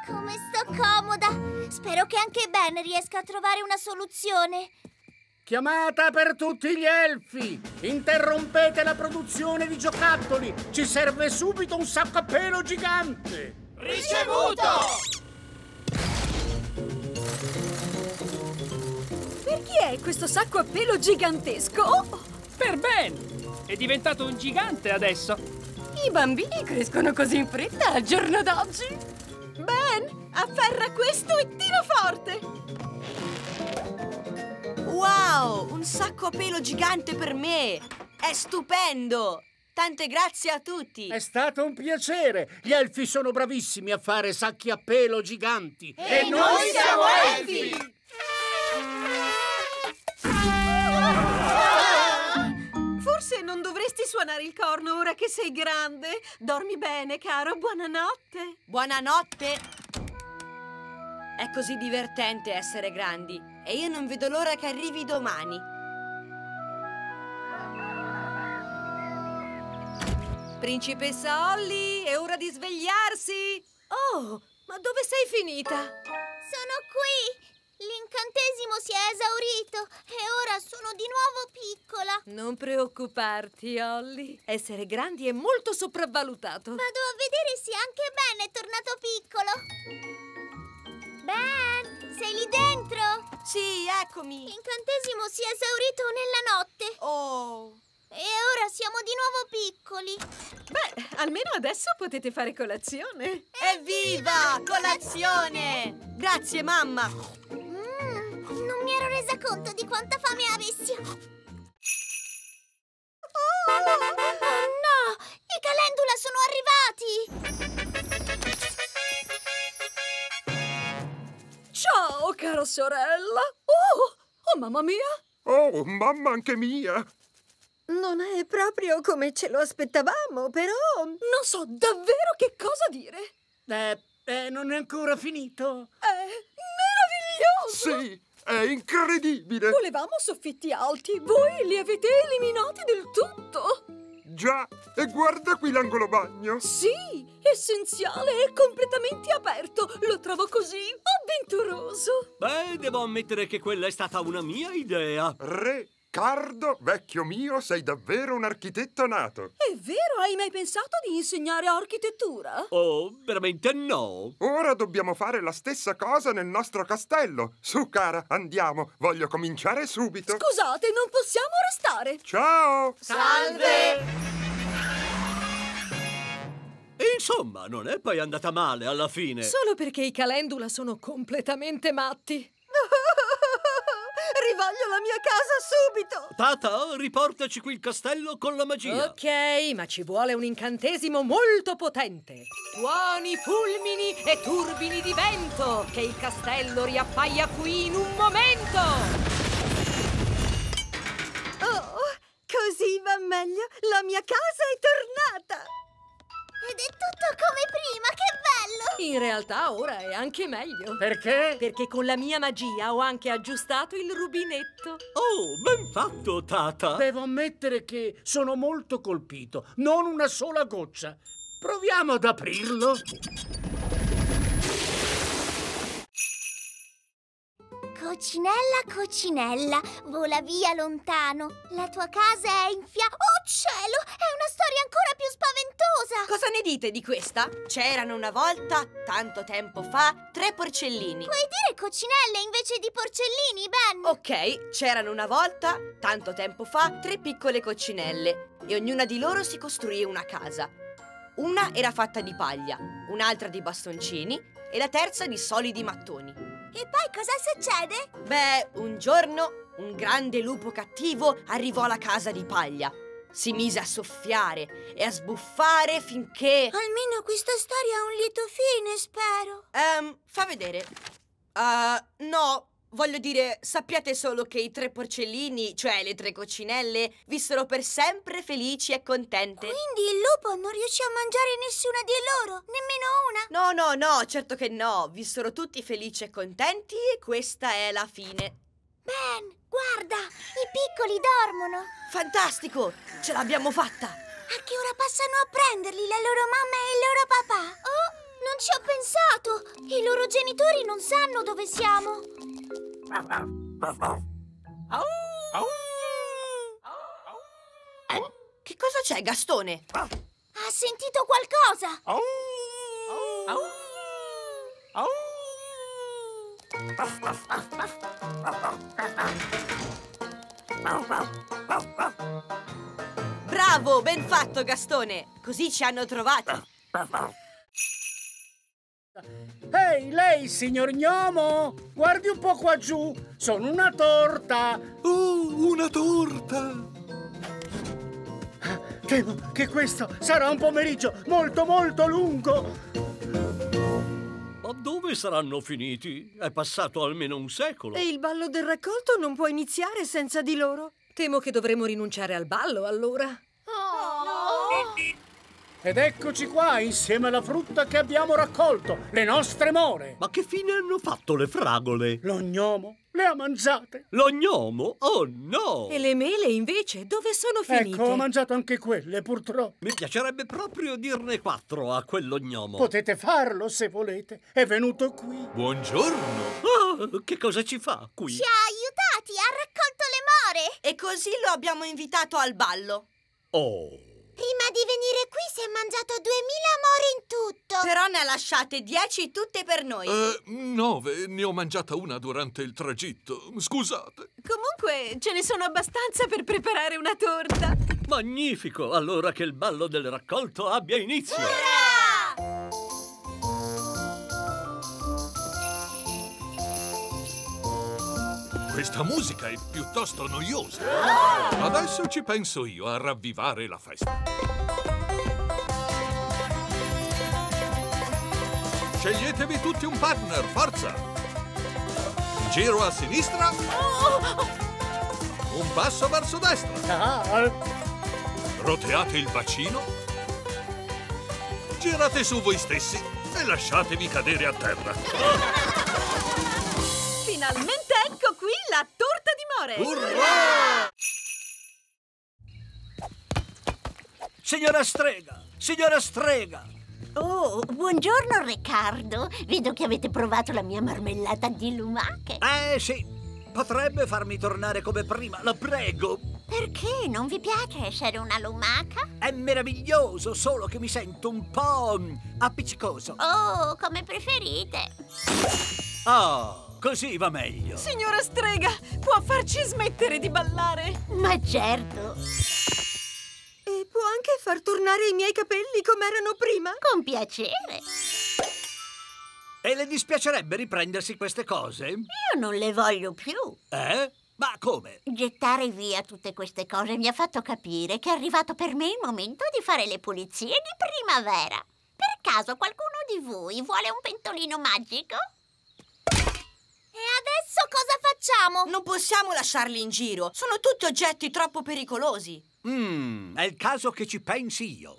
Come sto comoda! Spero che anche Ben riesca a trovare una soluzione. Chiamata per tutti gli elfi! Interrompete la produzione di giocattoli! Ci serve subito un sacco a pelo gigante! Ricevuto! Per chi è questo sacco a pelo gigantesco? Per Ben! È diventato un gigante adesso! I bambini crescono così in fretta al giorno d'oggi! Ben, afferra questo e tira forte! Wow, un sacco a pelo gigante per me! È stupendo! Tante grazie a tutti! È stato un piacere! Gli elfi sono bravissimi a fare sacchi a pelo giganti! E noi siamo elfi! Forse non dovresti suonare il corno ora che sei grande. Dormi bene, caro. Buonanotte. Buonanotte! È così divertente essere grandi e io non vedo l'ora che arrivi domani. Principessa Holly, è ora di svegliarsi! Oh, ma dove sei finita? Sono qui! L'incantesimo si è esaurito e ora sono di nuovo piccola. Non preoccuparti, Holly. Essere grandi è molto sopravvalutato. Vado a vedere se anche Ben è tornato piccolo. Ben, sei lì dentro? Sì, eccomi! L'incantesimo si è esaurito nella notte. Oh! E ora siamo di nuovo piccoli. Beh, almeno adesso potete fare colazione. Evviva! Colazione! Grazie, mamma! Non mi ero resa conto di quanta fame avessi. Oh no! I Calendula sono arrivati! Ciao, cara sorella. Oh, mamma mia. Oh, mamma anche mia! Non è proprio come ce lo aspettavamo, però non so davvero che cosa dire. Non è ancora finito? È meraviglioso! Sì, è incredibile! Volevamo soffitti alti, voi li avete eliminati del tutto! Già, e guarda qui l'angolo bagno! Sì, essenziale e completamente aperto! Lo trovo così avventuroso! Beh, devo ammettere che quella è stata una mia idea. Riccardo, vecchio mio, sei davvero un architetto nato! È vero, hai mai pensato di insegnare architettura? Oh, veramente no. Ora dobbiamo fare la stessa cosa nel nostro castello! Su, cara, andiamo! Voglio cominciare subito! Scusate, non possiamo restare! Ciao! Salve! Insomma, non è poi andata male alla fine. Solo perché i Calendula sono completamente matti! Rivoglio la mia casa subito! Tata, riportaci qui il castello con la magia. Ok, ma ci vuole un incantesimo molto potente. Tuoni, fulmini e turbini di vento, che il castello riappaia qui in un momento! Oh, così va meglio. La mia casa è tornata! Ed è tutto come prima, che bello! In realtà ora è anche meglio. Perché? Perché con la mia magia ho anche aggiustato il rubinetto. Oh, ben fatto, Tata. Devo ammettere che sono molto colpito. Non una sola goccia. Proviamo ad aprirlo. Cocinella, cocinella, vola via lontano. La tua casa è in Oh cielo, è una storia ancora più spaventosa. Cosa ne dite di questa? C'erano una volta, tanto tempo fa, 3 porcellini. Puoi dire cocinelle invece di porcellini, Ben? Ok, c'erano una volta, tanto tempo fa, 3 piccole coccinelle e ognuna di loro si costruì una casa. Una era fatta di paglia, un'altra di bastoncini e la terza di solidi mattoni. E poi cosa succede? Beh, un giorno un grande lupo cattivo arrivò alla casa di paglia. Si mise a soffiare e a sbuffare finché... Almeno questa storia ha un lieto fine, spero. Fa vedere. No, voglio dire, sappiate solo che i 3 porcellini, cioè le 3 coccinelle, vissero per sempre felici e contente. Quindi il lupo non riuscì a mangiare nessuna di loro, nemmeno una? No, certo che no. Vissero tutti felici e contenti e questa è la fine. Ben, guarda, i piccoli dormono. Fantastico! Ce l'abbiamo fatta! A che ora passano a prenderli la loro mamma e il loro papà? Oh, non ci ho pensato! I loro genitori non sanno dove siamo. Che cosa c'è, Gastone? Ha sentito qualcosa? Bravo, ben fatto, Gastone! Così ci hanno trovati. Ehi, lei, signor Gnomo! Guardi un po' qua giù! Sono una torta! Una torta! Temo che questo sarà un pomeriggio molto molto lungo! Ma dove saranno finiti? È passato almeno un secolo. E il ballo del raccolto non può iniziare senza di loro. Temo che dovremo rinunciare al ballo, allora. Ed eccoci qua, insieme alla frutta che abbiamo raccolto, le nostre more! Ma che fine hanno fatto le fragole? Lo gnomo le ha mangiate! Lo gnomo? Oh no! E le mele, invece, dove sono finite? Ecco, ho mangiato anche quelle, purtroppo. Mi piacerebbe proprio dirne 4 a quello gnomo. Potete farlo se volete. È venuto qui. Buongiorno! Oh, che cosa ci fa qui? Ci ha aiutati, ha raccolto le more. E così lo abbiamo invitato al ballo. Oh! Prima di venire qui si è mangiato 2000 more in tutto. Però ne ha lasciate 10 tutte per noi. 9, ne ho mangiata una durante il tragitto. Scusate. Comunque, ce ne sono abbastanza per preparare una torta. Magnifico! Allora che il ballo del raccolto abbia inizio! Questa musica è piuttosto noiosa. Adesso ci penso io a ravvivare la festa. Sceglietevi tutti un partner, forza! Giro a sinistra. Un passo verso destra. Roteate il bacino. Girate su voi stessi e lasciatevi cadere a terra. Finalmente ecco qui la torta di more! Urrà! Signora Strega! Signora Strega! Oh, buongiorno Riccardo. Vedo che avete provato la mia marmellata di lumache. Sì! Potrebbe farmi tornare come prima, la prego! Perché? Non vi piace essere una lumaca? È meraviglioso, solo che mi sento un po' appiccicoso. Oh, come preferite. Oh, così va meglio. Signora Strega, può farci smettere di ballare? Ma certo. E può anche far tornare i miei capelli come erano prima? Con piacere. E le dispiacerebbe riprendersi queste cose? Io non le voglio più. Ma come? Gettare via tutte queste cose mi ha fatto capire che è arrivato per me il momento di fare le pulizie di primavera. Per caso qualcuno di voi vuole un pentolino magico? E adesso cosa facciamo? Non possiamo lasciarli in giro. Sono tutti oggetti troppo pericolosi. È il caso che ci pensi io.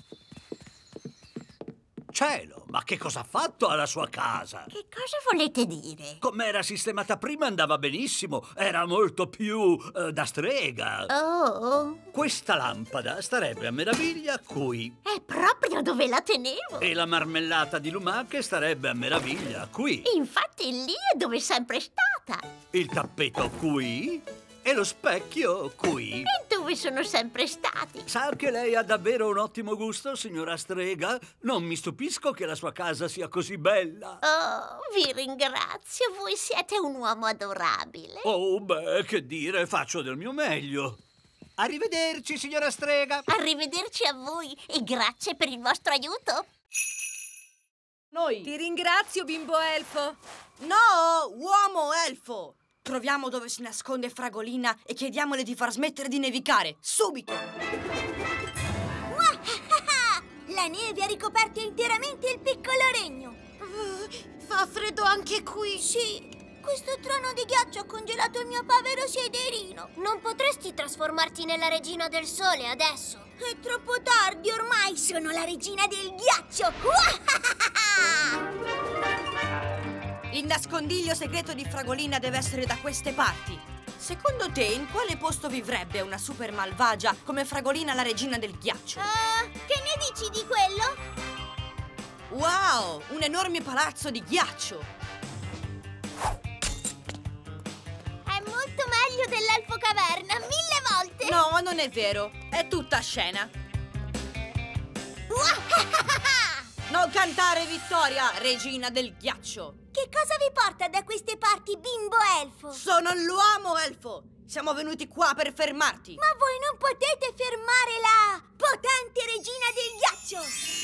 Cielo, ma che cosa ha fatto alla sua casa? Che cosa volete dire? Com'era sistemata prima andava benissimo. Era molto più da strega. Oh, Questa lampada starebbe a meraviglia qui. è proprio dove la tenevo. E la marmellata di lumache starebbe a meraviglia qui. Infatti lì è dove è sempre stata. Il tappeto qui. E lo specchio qui. E dove sono sempre stati. Sa che lei ha davvero un ottimo gusto, signora Strega? Non mi stupisco che la sua casa sia così bella. Oh, vi ringrazio, voi siete un uomo adorabile. Oh, beh, che dire, faccio del mio meglio. Arrivederci, signora Strega. Arrivederci a voi e grazie per il vostro aiuto. Noi. Ti ringrazio, bimbo elfo. No, uomo elfo. Troviamo dove si nasconde Fragolina e chiediamole di far smettere di nevicare, subito! La neve ha ricoperto interamente il piccolo regno. Fa freddo anche qui. Sì, questo trono di ghiaccio ha congelato il mio povero sederino. Non potresti trasformarti nella regina del sole adesso? È troppo tardi, ormai sono la regina del ghiaccio. Il nascondiglio segreto di Fragolina deve essere da queste parti. Secondo te, in quale posto vivrebbe una super malvagia come Fragolina, la regina del ghiaccio? Che ne dici di quello? Wow, un enorme palazzo di ghiaccio. È molto meglio dell'Elfo Caverna, 1000 volte! No, non è vero. È tutta scena. Non cantare vittoria, regina del ghiaccio. Che cosa vi porta da queste parti, bimbo elfo? Sono l'uomo elfo. Siamo venuti qua per fermarti. Ma voi non potete fermare la potente regina del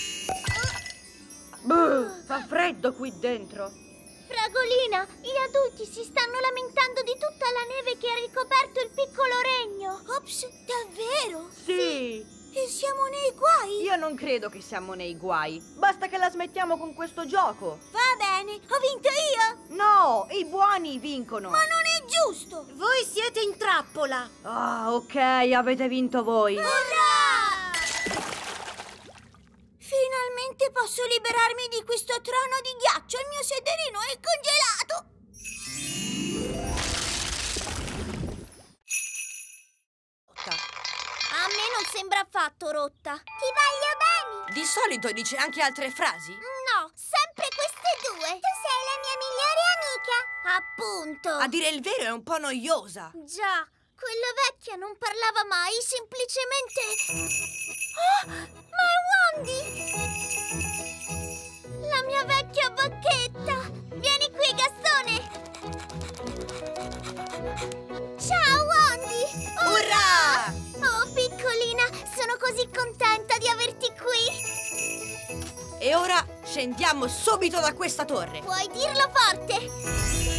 ghiaccio! Fa freddo qui dentro. Fragolina, gli adulti si stanno lamentando di tutta la neve che ha ricoperto il piccolo regno. Ops, davvero? Sì. E siamo nei guai? Io non credo che siamo nei guai. Basta che la smettiamo con questo gioco. Va bene, ho vinto io? No, i buoni vincono. Ma non è giusto! Voi siete in trappola! Ah, ok, avete vinto voi. Urrà! Finalmente posso liberarmi di questo trono di ghiaccio. Il mio sederino è congelato. A me non sembra affatto rotta. Ti voglio bene. Di solito dice anche altre frasi? No, sempre queste due. Tu sei la mia migliore amica. Appunto. A dire il vero è un po' noiosa. Già, quella vecchia non parlava mai, semplicemente... Oh, ma è Wandy! La mia vecchia bacchetta! Vieni qui, Gastone! Ciao, Wandy! Urrà! Oh, piccolina, sono così contenta di averti qui! E ora scendiamo subito da questa torre. Puoi dirlo forte!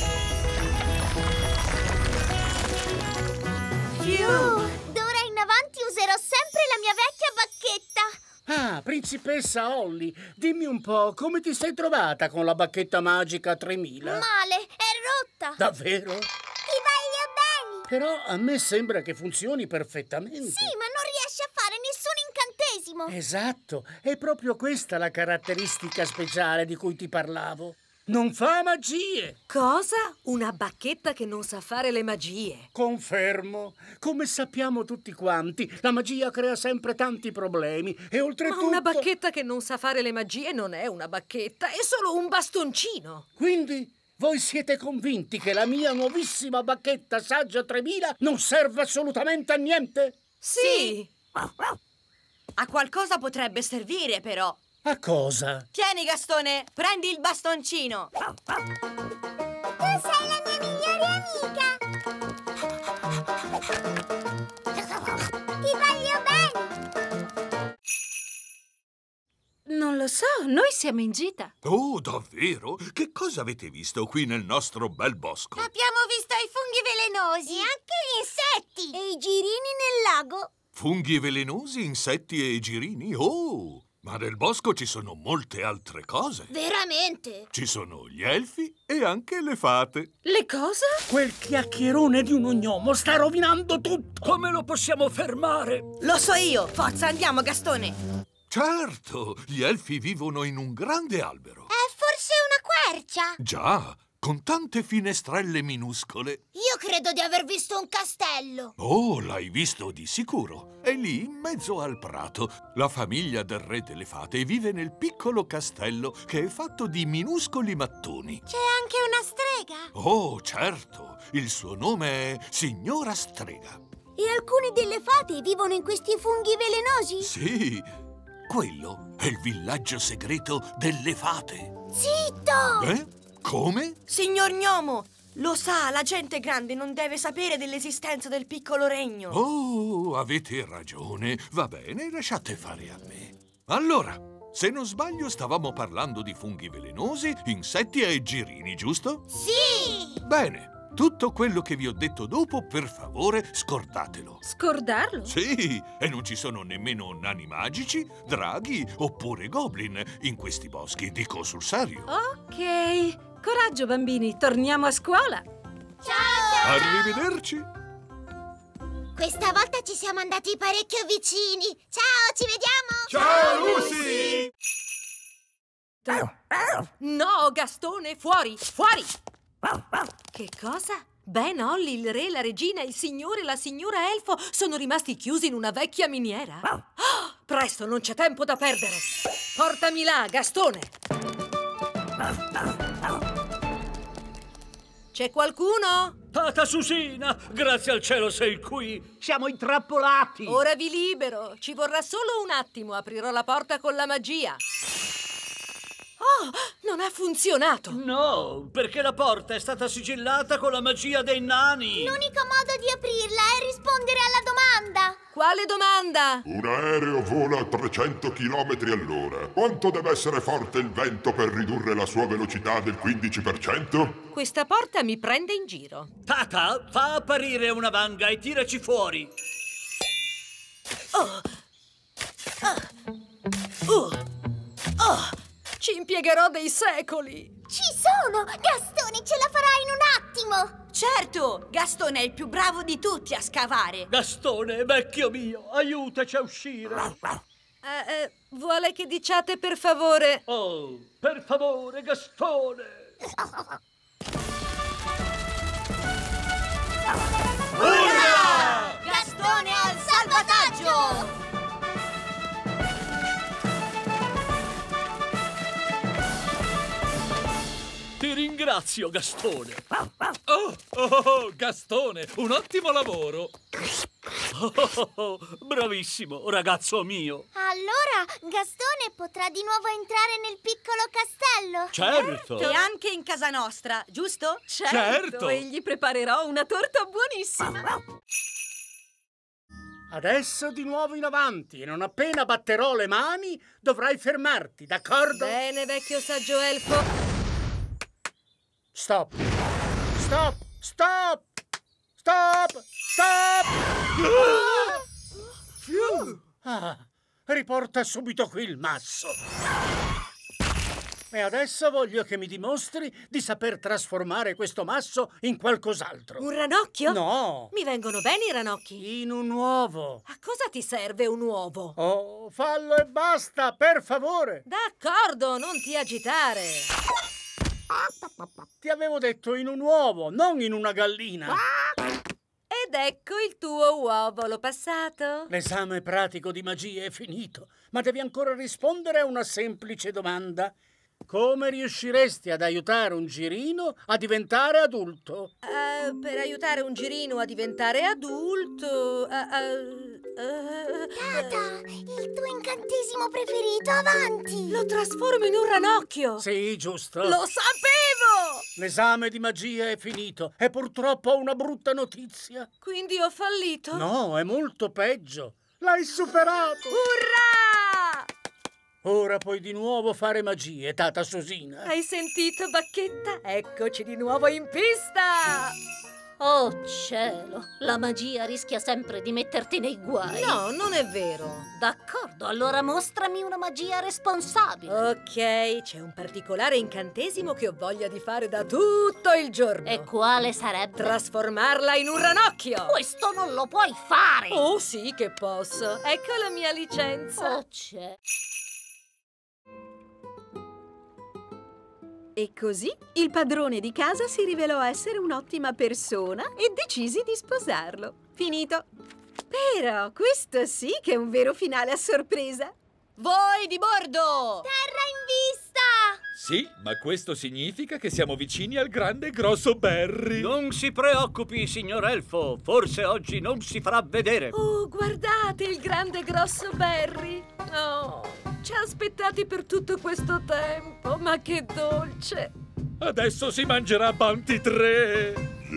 D'ora in avanti userò sempre la mia vecchia bacchetta! Ah, principessa Holly, dimmi un po', come ti sei trovata con la bacchetta magica 3000? Male, è rotta! Davvero? Ti voglio bene! Però a me sembra che funzioni perfettamente. Sì, ma non riesce a fare nessun incantesimo! Esatto, è proprio questa la caratteristica speciale di cui ti parlavo. Non fa magie! Cosa? Una bacchetta che non sa fare le magie? Confermo. Come sappiamo tutti quanti, la magia crea sempre tanti problemi e oltretutto... Ma una bacchetta che non sa fare le magie non è una bacchetta, è solo un bastoncino. Quindi voi siete convinti che la mia nuovissima bacchetta Saggia 3000 non serve assolutamente a niente? Sì! A qualcosa potrebbe servire, però. A cosa? Tieni, Gastone, prendi il bastoncino. Tu sei la mia migliore amica! Ti voglio bene! Non lo so, noi siamo in gita. Oh, davvero? Che cosa avete visto qui nel nostro bel bosco? Abbiamo visto i funghi velenosi! E anche gli insetti! E i girini nel lago! Funghi velenosi, insetti e girini? Oh! Ma nel bosco ci sono molte altre cose. Veramente? Ci sono gli elfi e anche le fate. Le cosa? Quel chiacchierone di un ognomo sta rovinando tutto! Come lo possiamo fermare? Lo so io. Forza, andiamo, Gastone. Certo, gli elfi vivono in un grande albero. È forse una quercia? Già, con tante finestrelle minuscole. Io credo di aver visto un castello. Oh, l'hai visto di sicuro. È lì, in mezzo al prato. La famiglia del re delle fate vive nel piccolo castello che è fatto di minuscoli mattoni. C'è anche una strega. Oh, certo. Il suo nome è Signora Strega. E alcune delle fate vivono in questi funghi velenosi? Sì, quello è il villaggio segreto delle fate. Zitto! Eh? Come? Signor Gnomo, lo sa, la gente grande non deve sapere dell'esistenza del piccolo regno. Oh, avete ragione. Va bene, lasciate fare a me. Allora, se non sbaglio, stavamo parlando di funghi velenosi, insetti e girini, giusto? Sì! Bene. Tutto quello che vi ho detto dopo, per favore, scordatelo. Scordarlo? Sì, e non ci sono nemmeno nani magici, draghi oppure goblin in questi boschi, dico sul serio. Ok. Coraggio, bambini, torniamo a scuola. Ciao! Arrivederci. Questa volta ci siamo andati parecchio vicini. Ciao, ci vediamo! Ciao, Lucy! No, Gastone, fuori, fuori! Che cosa? Ben, Holly, il re, la regina, il signore e la signora elfo sono rimasti chiusi in una vecchia miniera? Oh, Presto, non c'è tempo da perdere. Portami là, Gastone. C'è qualcuno? Tata Susina, grazie al cielo sei qui. Siamo intrappolati. Ora vi libero. Ci vorrà solo un attimo. Aprirò la porta con la magia. Oh, non ha funzionato. No, perché la porta è stata sigillata con la magia dei nani. L'unico modo di aprirla è rispondere alla domanda. Quale domanda? Un aereo vola a 300 km all'ora. Quanto deve essere forte il vento per ridurre la sua velocità del 15%? Questa porta mi prende in giro. Tata, fa apparire una vanga e tiraci fuori. Ci impiegherò dei secoli. Ci sono! Gastone ce la farà in un attimo! Certo! Gastone è il più bravo di tutti a scavare. Gastone, vecchio mio, aiutaci a uscire. Vuole che diciate per favore? Oh, per favore, Gastone. Urrà! Gastone al salvataggio! Ti ringrazio, Gastone. Oh, Gastone, un ottimo lavoro. Bravissimo, ragazzo mio. Allora, Gastone potrà di nuovo entrare nel piccolo castello? Certo. E anche in casa nostra, giusto? Certo. E gli preparerò una torta buonissima. Adesso di nuovo in avanti e non appena batterò le mani dovrai fermarti, d'accordo? Bene, vecchio saggio elfo. Stop! Stop! Stop! Stop! Stop! Riporta subito qui il masso. E adesso voglio che mi dimostri di saper trasformare questo masso in qualcos'altro. Un ranocchio? No! Mi vengono bene i ranocchi? In un uovo. A cosa ti serve un uovo? Oh, fallo e basta, per favore! D'accordo, non ti agitare. Ti avevo detto in un uovo, non in una gallina. Ed ecco il tuo uovo, l'ho passato. L'esame pratico di magia è finito, ma devi ancora rispondere a una semplice domanda. Come riusciresti ad aiutare un girino a diventare adulto? Per aiutare un girino a diventare adulto... Tata, il tuo incantesimo preferito, avanti! Lo trasformo in un ranocchio! Sì, giusto. Lo sapevo! L'esame di magia è finito e purtroppo ho una brutta notizia. Quindi ho fallito? No, è molto peggio. L'hai superato! Urrà! Ora puoi di nuovo fare magie, Tata Susina. Hai sentito, Bacchetta? Eccoci di nuovo in pista! Oh cielo, la magia rischia sempre di metterti nei guai. No, non è vero. D'accordo, allora mostrami una magia responsabile. Ok, c'è un particolare incantesimo che ho voglia di fare da tutto il giorno. E quale sarebbe? Trasformarla in un ranocchio. Questo non lo puoi fare. Oh sì che posso. Ecco la mia licenza. Oh c'è. E così il padrone di casa si rivelò essere un'ottima persona e decisi di sposarlo. Finito. Però questo sì che è un vero finale a sorpresa. Voi di bordo! Terra in vista! Sì, ma questo significa che siamo vicini al grande grosso Barry. Non si preoccupi, signor Elfo. Forse oggi non si farà vedere. Oh, guardate il grande grosso Barry. Oh, ci ha aspettati per tutto questo tempo. Ma che dolce. Adesso si mangerà Bounty 3.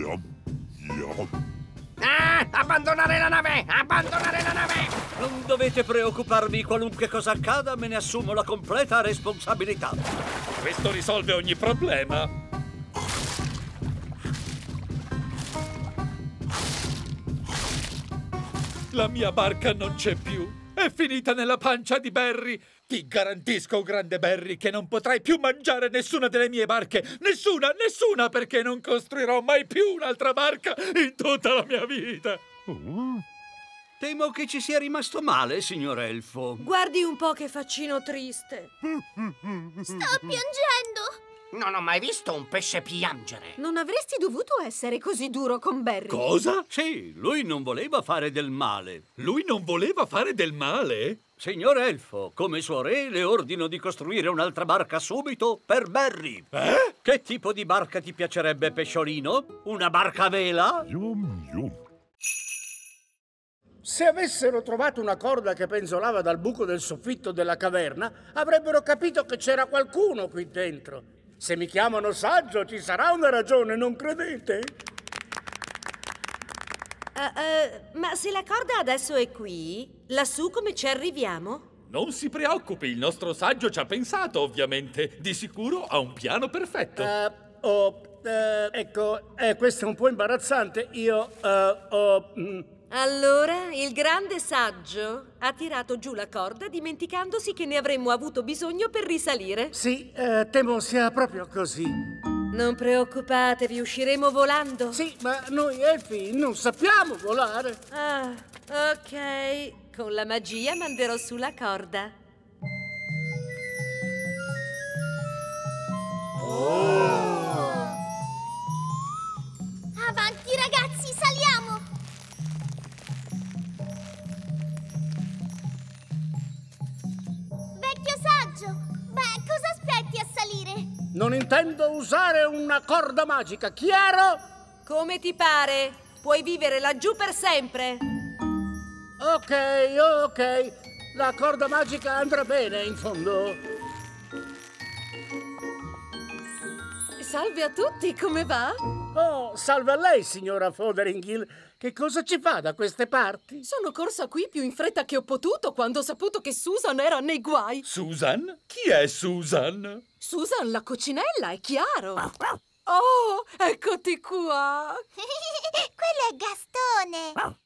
Abbandonare la nave! Abbandonare la nave! Non dovete preoccuparvi, qualunque cosa accada, me ne assumo la completa responsabilità. Questo risolve ogni problema. La mia barca non c'è più. È finita nella pancia di Barry. Ti garantisco, grande Barry, che non potrai più mangiare nessuna delle mie barche. Nessuna, nessuna, perché non costruirò mai più un'altra barca in tutta la mia vita. Temo che ci sia rimasto male, signor Elfo. Guardi un po' che faccino triste. Sta piangendo! Non ho mai visto un pesce piangere. Non avresti dovuto essere così duro con Barry. Cosa? Sì, lui non voleva fare del male. Lui non voleva fare del male? Signor Elfo, come suo re le ordino di costruire un'altra barca subito per Berry. Che tipo di barca ti piacerebbe, pesciolino? Una barca a vela? Yum yum. Se avessero trovato una corda che penzolava dal buco del soffitto della caverna, avrebbero capito che c'era qualcuno qui dentro. Se mi chiamano saggio, ci sarà una ragione, non credete? Ma se la corda adesso è qui, lassù come ci arriviamo? Non si preoccupi, il nostro saggio ci ha pensato, ovviamente. Di sicuro ha un piano perfetto. Ecco, questo è un po' imbarazzante. Allora, il grande saggio ha tirato giù la corda dimenticandosi che ne avremmo avuto bisogno per risalire. Sì, temo sia proprio così. Non preoccupatevi, usciremo volando. Sì, ma noi elfi non sappiamo volare. Ah, ok. Con la magia manderò su la corda. Avanti ragazzi, saliamo! Vecchio saggio, beh, cosa aspetti a salire? Non intendo usare una corda magica, chiaro? Come ti pare? Puoi vivere laggiù per sempre. Ok. La corda magica andrà bene, in fondo. Salve a tutti, come va? Oh, salve a lei, signora Fotheringhill. Che cosa ci fa da queste parti? Sono corsa qui più in fretta che ho potuto quando ho saputo che Susan era nei guai. Susan? Chi è Susan? Susan, la coccinella, è chiaro. Oh, eccoti qua. Quello è Gastone.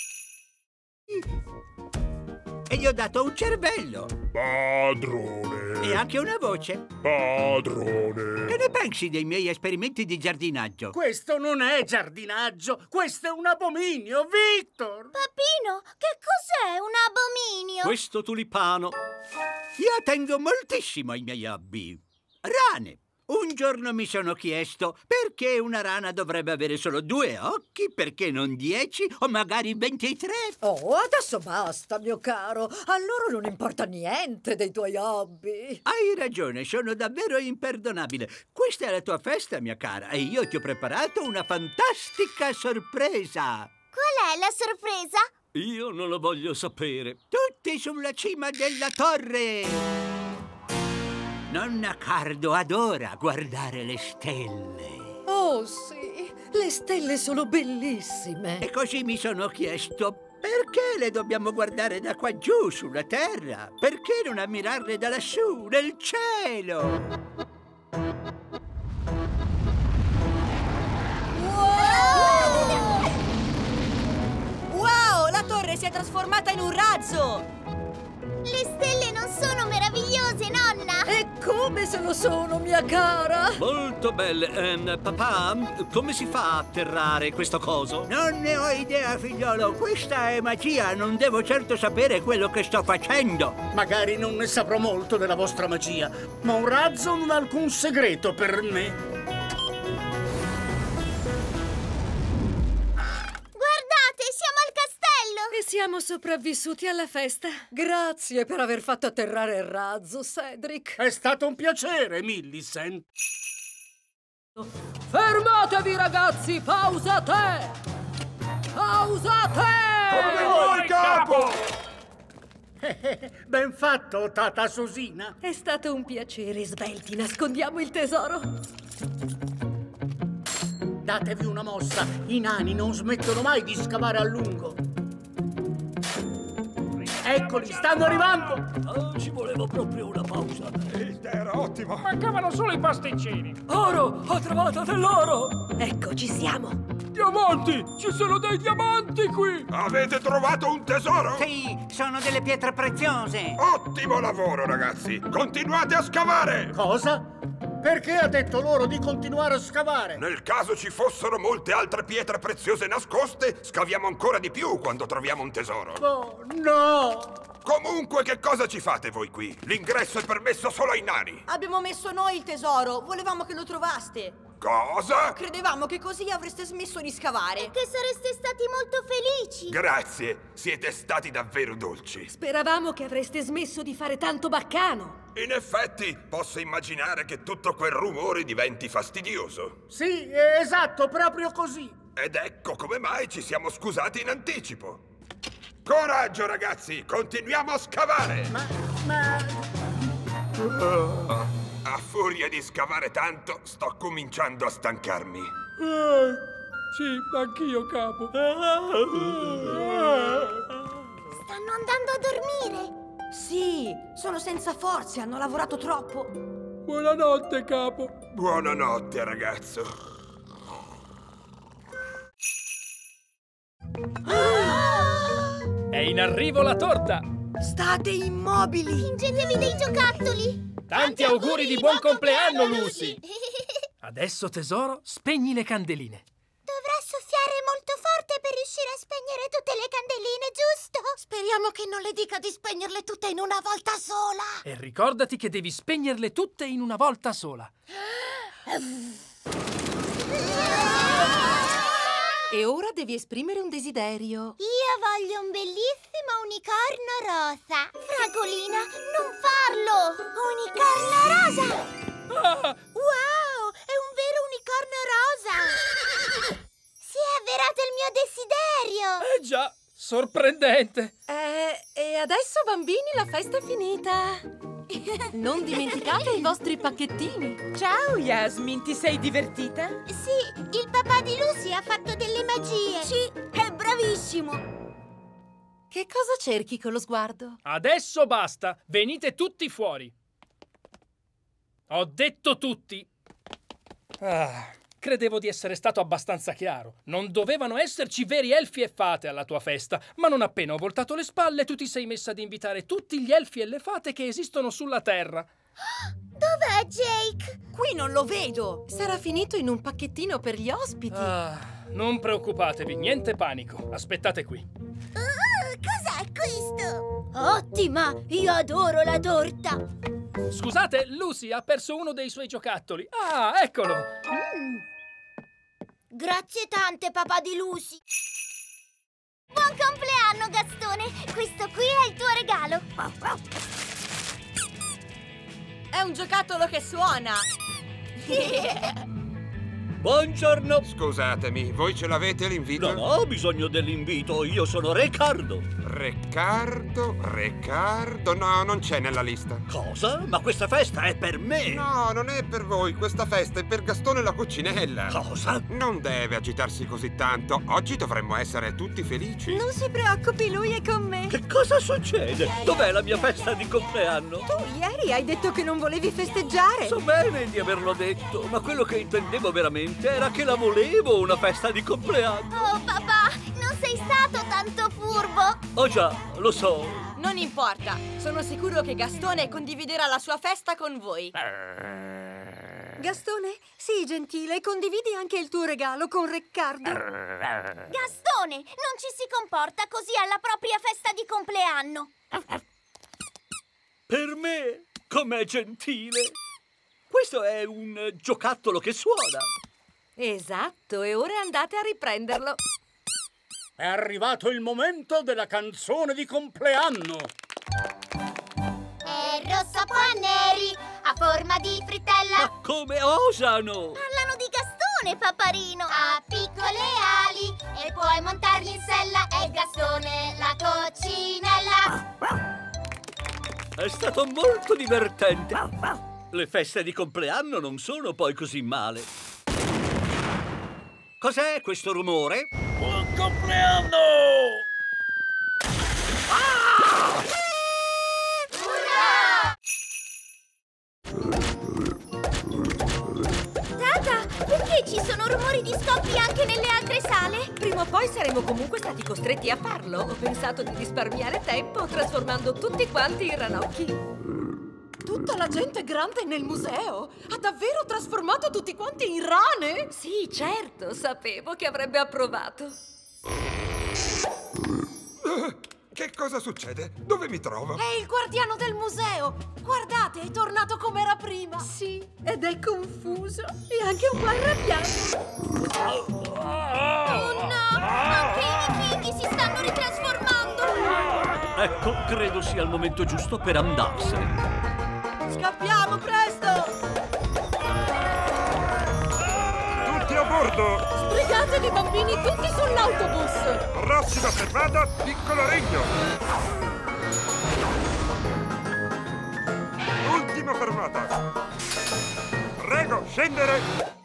E gli ho dato un cervello. Padrone. E anche una voce. Padrone. Che ne pensi dei miei esperimenti di giardinaggio? Questo non è giardinaggio, questo è un abominio, Victor! Papino, che cos'è un abominio? Questo tulipano. Io tengo moltissimo ai miei hobby. Rane. Un giorno mi sono chiesto perché una rana dovrebbe avere solo 2 occhi, perché non 10 o magari 23. Oh, adesso basta, mio caro. A loro non importa niente dei tuoi hobby. Hai ragione, sono davvero imperdonabile. Questa è la tua festa, mia cara, e io ti ho preparato una fantastica sorpresa. Qual è la sorpresa? Io non lo voglio sapere. Tutti sulla cima della torre. Nonna Cardo adora guardare le stelle. Oh, sì, le stelle sono bellissime. E così mi sono chiesto, perché le dobbiamo guardare da qua giù, sulla terra? Perché non ammirarle da lassù, nel cielo? Wow, la torre si è trasformata in un razzo! Le stelle non sono meravigliose, nonna? E come se lo sono, mia cara? Molto belle. Papà, come si fa a atterrare questo coso? Non ne ho idea, figliolo. Questa è magia. Non devo certo sapere quello che sto facendo. Magari non ne saprò molto della vostra magia, ma un razzo non ha alcun segreto per me. E siamo sopravvissuti alla festa. Grazie per aver fatto atterrare il razzo, Cedric. È stato un piacere, Millicent. Fermatevi, ragazzi! Pausa te! Pausa te! Come vuoi, capo! Ben fatto, tata Susina. È stato un piacere, svelti. Nascondiamo il tesoro. Datevi una mossa. I nani non smettono mai di scavare a lungo. Eccoli, stanno arrivando! Oh, ci volevo proprio una pausa. Era ottimo! Mancavano solo i pasticcini. Oro! Ho trovato dell'oro! Ecco, ci siamo. Diamanti! Ci sono dei diamanti qui! Avete trovato un tesoro? Sì, sono delle pietre preziose. Ottimo lavoro, ragazzi! Continuate a scavare! Cosa? Perché ha detto loro di continuare a scavare? Nel caso ci fossero molte altre pietre preziose nascoste, scaviamo ancora di più quando troviamo un tesoro. Oh, no! Comunque, che cosa ci fate voi qui? L'ingresso è permesso solo ai nani. Abbiamo messo noi il tesoro, volevamo che lo trovaste. Cosa? Credevamo che così avreste smesso di scavare. E che sareste stati molto felici. Grazie, siete stati davvero dolci. Speravamo che avreste smesso di fare tanto baccano. In effetti, posso immaginare che tutto quel rumore diventi fastidioso. Sì, esatto, proprio così. Ed ecco come mai ci siamo scusati in anticipo. Coraggio, ragazzi, continuiamo a scavare. A furia di scavare tanto, sto cominciando a stancarmi. Sì, anch'io, capo. Stanno andando a dormire. Sì, sono senza forze, hanno lavorato troppo. Buonanotte, capo. Buonanotte, ragazzo. È in arrivo la torta. State immobili. Fingetevi dei giocattoli. Tanti auguri di buon compleanno, Lucy. Adesso, tesoro, spegni le candeline. Dovrà soffiare molto forte per riuscire a spegnere tutte le candeline, giusto? Speriamo che non le dica di spegnerle tutte in una volta sola. E ricordati che devi spegnerle tutte in una volta sola. E ora devi esprimere un desiderio. Io voglio un bellissimo unicorno rosa. Fragolina, non farlo! Unicorno rosa! Wow, è un vero unicorno rosa! Si è avverato il mio desiderio! Già, sorprendente. E adesso, bambini, la festa è finita. Non dimenticate i vostri pacchettini. Ciao, Yasmin, ti sei divertita? Sì, il papà di Lucy ha fatto delle magie. Sì, è bravissimo. Che cosa cerchi con lo sguardo? Adesso basta. Venite tutti fuori. Ho detto tutti. Credevo di essere stato abbastanza chiaro. Non dovevano esserci veri elfi e fate alla tua festa, ma non appena ho voltato le spalle tu ti sei messa ad invitare tutti gli elfi e le fate che esistono sulla Terra. Dov'è Jake? Qui non lo vedo. Sarà finito in un pacchettino per gli ospiti. Non preoccupatevi, niente panico. Aspettate qui. Cos'è questo? Ottima! Io adoro la torta! Scusate, Lucy ha perso uno dei suoi giocattoli. Ah, eccolo! Grazie tante, papà di Lucy! Buon compleanno, Gastone! Questo qui è il tuo regalo! È un giocattolo che suona! Buongiorno! Scusatemi, voi ce l'avete l'invito? Non ho bisogno dell'invito, io sono Riccardo. Riccardo? No, non c'è nella lista. Cosa? Ma questa festa è per me! No, non è per voi, questa festa è per Gastone la coccinella. Cosa? Non deve agitarsi così tanto, oggi dovremmo essere tutti felici. Non si preoccupi, lui è con me. Che cosa succede? Dov'è la mia festa di compleanno? Tu ieri hai detto che non volevi festeggiare. So bene di averlo detto, ma quello che intendevo veramente era che la volevo una festa di compleanno. Oh, papà, non sei stato tanto furbo. Oh già, lo so. Non importa, sono sicuro che Gastone condividerà la sua festa con voi. Gastone, sii gentile, condividi anche il tuo regalo con Riccardo. Gastone, non ci si comporta così alla propria festa di compleanno. Per me? Com'è gentile! Questo è un giocattolo che suona. Esatto, e ora andate a riprenderlo. È arrivato il momento della canzone di compleanno. È rosso a neri, a forma di frittella. Ma come osano? Parlano di Gastone, paparino. Ha piccole ali e puoi montargli in sella. È Gastone la coccinella. È stato molto divertente. Le feste di compleanno non sono poi così male. Cos'è questo rumore? Buon compleanno! Tata, perché ci sono rumori di scoppia anche nelle altre sale? Prima o poi saremmo comunque stati costretti a farlo. Ho pensato di risparmiare tempo trasformando tutti quanti in ranocchi. Tutta la gente grande nel museo? Ha davvero trasformato tutti quanti in rane? Sì, certo, sapevo che avrebbe approvato. Che cosa succede? Dove mi trovo? È il guardiano del museo! Guardate, è tornato come era prima! Sì, ed è confuso e anche un po' arrabbiato. Oh no! Anche i vichinghi si stanno ritrasformando! Ecco, credo sia il momento giusto per andarsene. Scappiamo, presto! Tutti a bordo! Sbrigatevi, bambini, tutti sull'autobus! Prossima fermata, Piccolo Regno! Ultima fermata! Prego, scendere!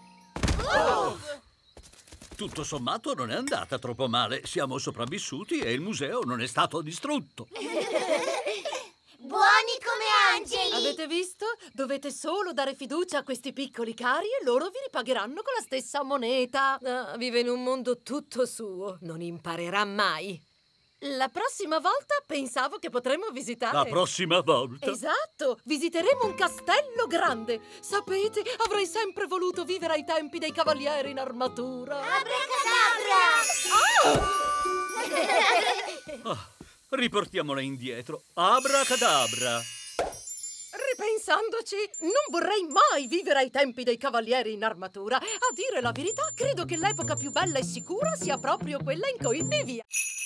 Tutto sommato non è andata troppo male. Siamo sopravvissuti e il museo non è stato distrutto. Buoni come angeli! Avete visto? Dovete solo dare fiducia a questi piccoli cari e loro vi ripagheranno con la stessa moneta. Ah, vive in un mondo tutto suo, non imparerà mai. La prossima volta pensavo che potremmo visitare... La prossima volta? Esatto! Visiteremo un castello grande! Sapete, avrei sempre voluto vivere ai tempi dei cavalieri in armatura! Ah, riportiamola indietro. Abracadabra! Ripensandoci, non vorrei mai vivere ai tempi dei cavalieri in armatura. A dire la verità, credo che l'epoca più bella e sicura sia proprio quella in cui vivi.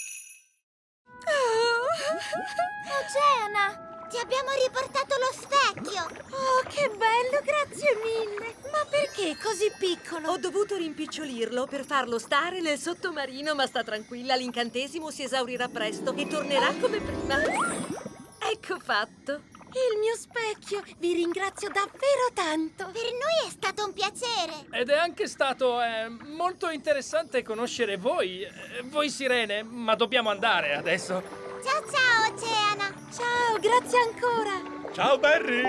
Oceana, ti abbiamo riportato lo specchio! Oh, che bello, grazie mille! Ma perché così piccolo? Ho dovuto rimpicciolirlo per farlo stare nel sottomarino, ma sta tranquilla, l'incantesimo si esaurirà presto e tornerà come prima. Ecco fatto. Il mio specchio, vi ringrazio davvero tanto. Per noi è stato un piacere. Ed è anche stato molto interessante conoscere voi, voi sirene, ma dobbiamo andare adesso. Ciao ciao, Oceana. Ciao, grazie ancora. Ciao, Barry.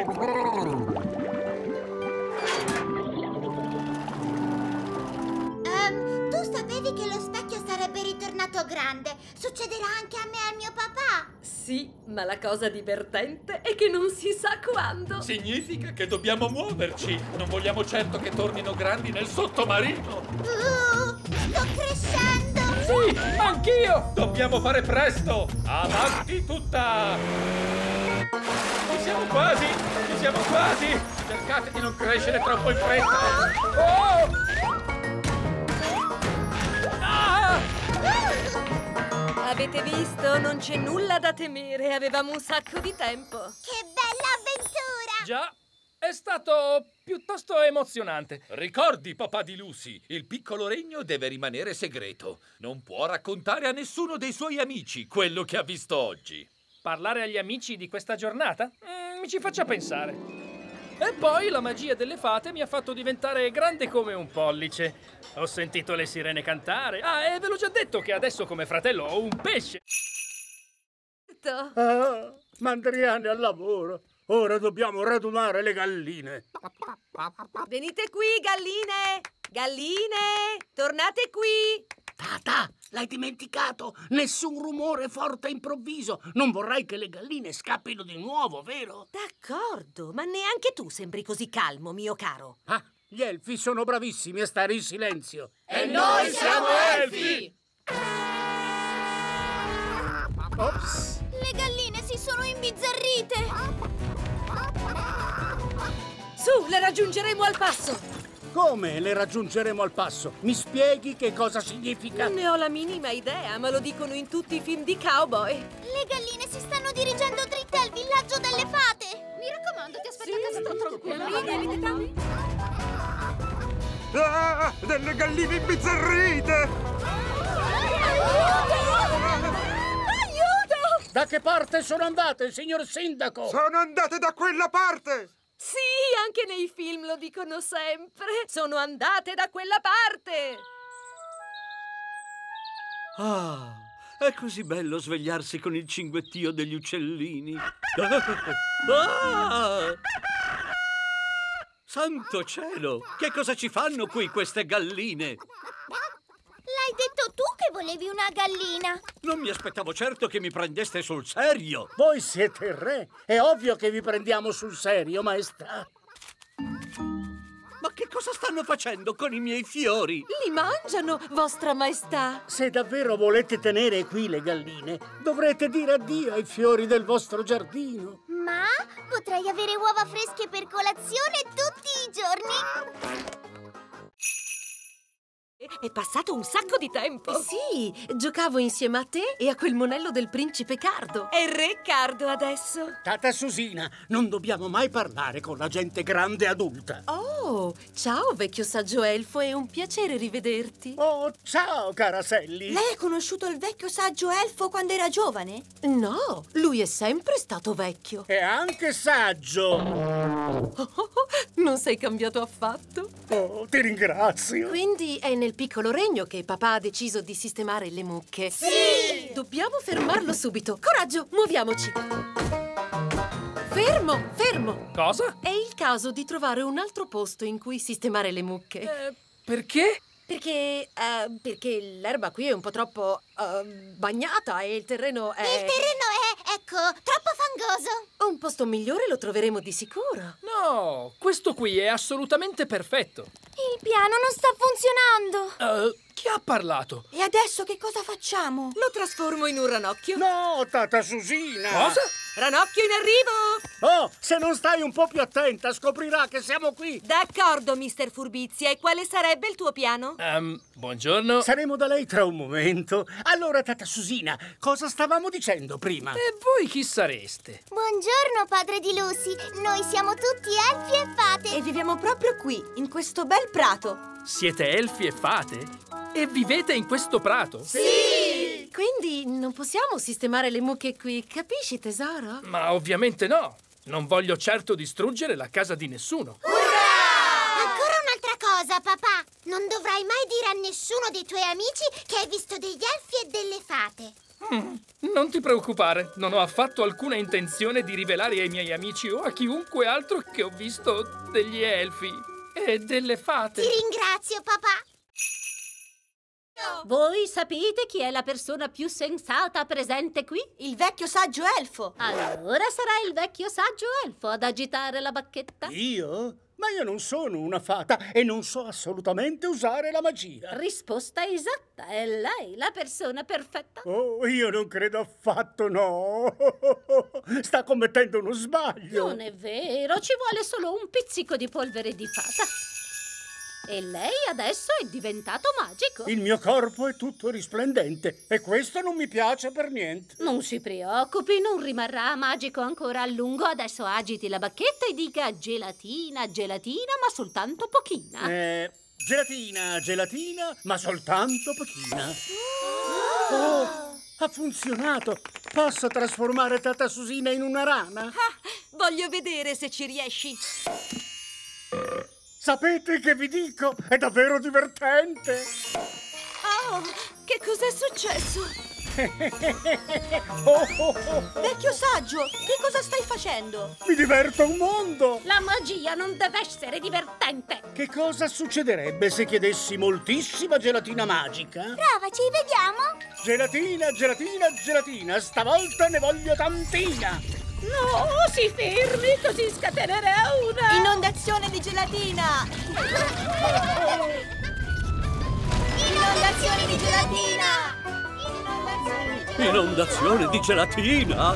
Tu sapevi che lo specchio sarebbe ritornato grande? Succederà anche a me e al mio papà. Sì, ma la cosa divertente è che non si sa quando. Significa che dobbiamo muoverci. Non vogliamo certo che tornino grandi nel sottomarino. Sto crescendo. Sì, anch'io. Dobbiamo fare presto. Avanti tutta. Ci siamo quasi. Ci siamo quasi. Cercate di non crescere troppo in fretta. Oh! Avete visto? Non c'è nulla da temere, avevamo un sacco di tempo. Che bella avventura! Già, è stato piuttosto emozionante. Ricordi, papà di Lucy, il piccolo regno deve rimanere segreto. Non può raccontare a nessuno dei suoi amici quello che ha visto oggi. Parlare agli amici di questa giornata? Mi ci faccia pensare. E poi la magia delle fate mi ha fatto diventare grande come un pollice. Ho sentito le sirene cantare. Ah, e ve l'ho già detto che adesso come fratello ho un pesce. Ah, Mandriani al lavoro. Ora dobbiamo radunare le galline. Venite qui, galline! Galline! Tornate qui! Tata, l'hai dimenticato? Nessun rumore forte e improvviso. Non vorrai che le galline scappino di nuovo, vero? D'accordo, ma neanche tu sembri così calmo, mio caro. Ah, gli elfi sono bravissimi a stare in silenzio. E noi siamo elfi! Ops. Le galline si sono imbizzarrite! Su, le raggiungeremo al passo! Come le raggiungeremo al passo? Mi spieghi che cosa significa? Non ne ho la minima idea, ma lo dicono in tutti i film di cowboy. Le galline si stanno dirigendo dritte al villaggio delle fate! Mi raccomando, ti aspetto a casa tranquilla. Ah, delle galline imbizzarrite! Aiuto! Da che parte sono andate, signor sindaco? Sono andate da quella parte! Sì, anche nei film lo dicono sempre. Sono andate da quella parte. Ah, è così bello svegliarsi con il cinguettio degli uccellini. Ah! Santo cielo! Che cosa ci fanno qui queste galline? L'hai detto tu che volevi una gallina! Non mi aspettavo certo che mi prendeste sul serio! Voi siete il re! È ovvio che vi prendiamo sul serio, maestà! Ma che cosa stanno facendo con i miei fiori? Li mangiano, vostra maestà. Se davvero volete tenere qui le galline, dovrete dire addio ai fiori del vostro giardino. Ma potrei avere uova fresche per colazione tutti i giorni. È passato un sacco di tempo. Sì, giocavo insieme a te e a quel monello del principe Cardo. È re Cardo adesso. Tata Susina, non dobbiamo mai parlare con la gente grande e adulta. Oh, ciao vecchio saggio elfo, è un piacere rivederti. Oh, ciao cara Sally. Lei ha conosciuto il vecchio saggio elfo quando era giovane? No, lui è sempre stato vecchio. E anche saggio. Non sei cambiato affatto. Oh, ti ringrazio. Quindi è nel piccolo regno che papà ha deciso di sistemare le mucche. Sì! Dobbiamo fermarlo subito. Coraggio, muoviamoci. Fermo, fermo. Cosa? È il caso di trovare un altro posto in cui sistemare le mucche. Perché? Perché l'erba qui è un po' troppo bagnata e il terreno è... Il terreno è, ecco, troppo fangoso. Un posto migliore lo troveremo di sicuro. No, questo qui è assolutamente perfetto. Il piano non sta funzionando. Chi ha parlato? E adesso che cosa facciamo? Lo trasformo in un ranocchio. No, Tata Susina. Cosa? Ranocchio in arrivo! Oh, se non stai un po' più attenta, scoprirà che siamo qui. D'accordo, mister Furbizia. E quale sarebbe il tuo piano? Buongiorno. Saremo da lei tra un momento. Allora, Tata Susina, cosa stavamo dicendo prima? E voi chi sareste? Buongiorno, padre di Lucy. Noi siamo tutti elfi e fate. E viviamo proprio qui, in questo bel prato. Siete elfi e fate? E vivete in questo prato? Sì! Quindi non possiamo sistemare le mucche qui, capisci, tesoro? Ma ovviamente no. Non voglio certo distruggere la casa di nessuno. Ancora un'altra cosa, papà. Non dovrai mai dire a nessuno dei tuoi amici che hai visto degli elfi e delle fate. Non ti preoccupare, non ho affatto alcuna intenzione di rivelare ai miei amici o a chiunque altro che ho visto degli elfi e delle fate. Ti ringrazio, papà. Voi sapete chi è la persona più sensata presente qui? Il vecchio saggio elfo. Allora sarà il vecchio saggio elfo ad agitare la bacchetta. Io? Ma io non sono una fata e non so assolutamente usare la magia. Risposta esatta, è lei la persona perfetta. Oh, io non credo affatto, no. Sta commettendo uno sbaglio. Non è vero, ci vuole solo un pizzico di polvere di fata. E lei adesso è diventato magico. Il mio corpo è tutto risplendente e questo non mi piace per niente. Non si preoccupi, non rimarrà magico ancora a lungo. Adesso agiti la bacchetta e dica gelatina, gelatina, ma soltanto pochina. Gelatina, gelatina, ma soltanto pochina. Oh, ha funzionato. Posso trasformare Tata Susina in una rana? Voglio vedere se ci riesci. Sapete che vi dico? È davvero divertente! Oh, che cos'è successo? Vecchio saggio, che cosa stai facendo? Mi diverto un mondo! La magia non deve essere divertente! Che cosa succederebbe se chiedessi moltissima gelatina magica? Provaci, vediamo! Gelatina, gelatina, gelatina! Stavolta ne voglio tantina! No, si fermi, così scatenerà una... Inondazione di gelatina! Inondazione di gelatina! Inondazione di gelatina?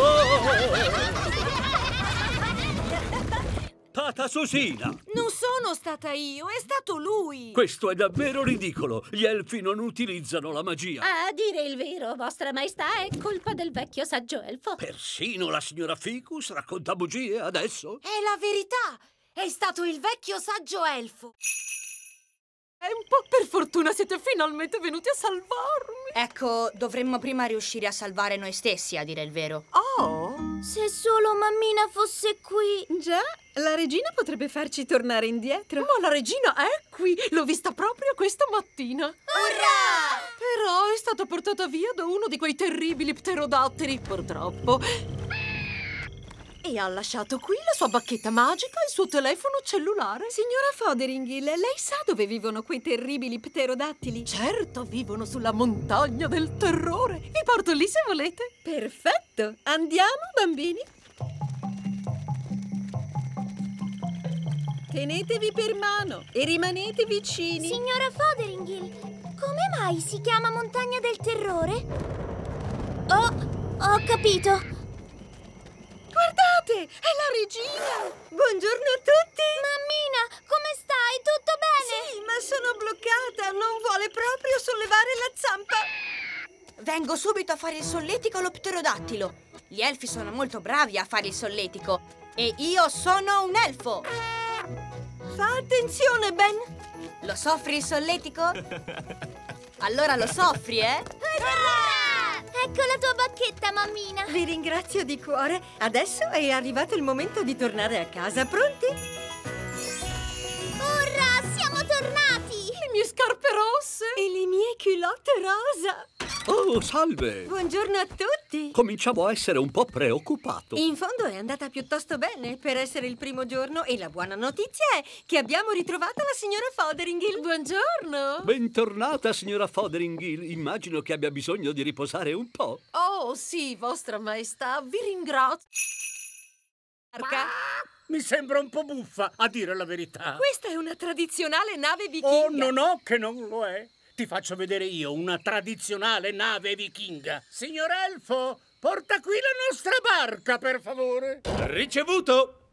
Tata Susina! Non sono stata io, è stato lui! Questo è davvero ridicolo! Gli elfi non utilizzano la magia! A dire il vero, vostra maestà, è colpa del vecchio saggio elfo. Persino la signora Ficus racconta bugie adesso? È la verità! È stato il vecchio saggio elfo! È un po' per fortuna siete finalmente venuti a salvarmi! Ecco, dovremmo prima riuscire a salvare noi stessi, a dire il vero. Oh! Se solo mammina fosse qui! Già, la regina potrebbe farci tornare indietro. Ma la regina è qui! L'ho vista proprio questa mattina! Urrà! Però è stata portata via da uno di quei terribili pterodatteri, purtroppo. E ha lasciato qui la sua bacchetta magica e il suo telefono cellulare. Signora Fotheringhill, lei sa dove vivono quei terribili pterodattili? Certo, vivono sulla montagna del terrore. Vi porto lì se volete. Perfetto! Andiamo, bambini! Tenetevi per mano e rimanete vicini. Signora Fotheringhay, come mai si chiama Montagna del Terrore? Ho capito. Guardate, è la regina! Buongiorno a tutti! Mammina, come stai? Tutto bene? Sì, ma sono bloccata, non vuole proprio sollevare la zampa. Vengo subito a fare il solletico allo pterodattilo. Gli elfi sono molto bravi a fare il solletico. E io sono un elfo. Fa attenzione, Ben. Lo soffri il solletico? Allora lo soffri, eh? Ecco la tua bacchetta, mammina. Vi ringrazio di cuore. Adesso è arrivato il momento di tornare a casa. Pronti? Urrà, siamo tornati! Le mie scarpe rosse e le mie culotte rosa. Oh, salve! Buongiorno a tutti! Cominciamo a essere un po' preoccupato. In fondo è andata piuttosto bene per essere il primo giorno e la buona notizia è che abbiamo ritrovato la signora Fotheringhay. Buongiorno! Bentornata, signora Fotheringhay. Immagino che abbia bisogno di riposare un po'. Oh, sì, vostra maestà, vi ringrazio. Mi sembra un po' buffa, a dire la verità. Questa è una tradizionale nave vichinga. Oh, no, che non lo è. Ti faccio vedere io una tradizionale nave vichinga. Signor Elfo, porta qui la nostra barca, per favore. Ricevuto!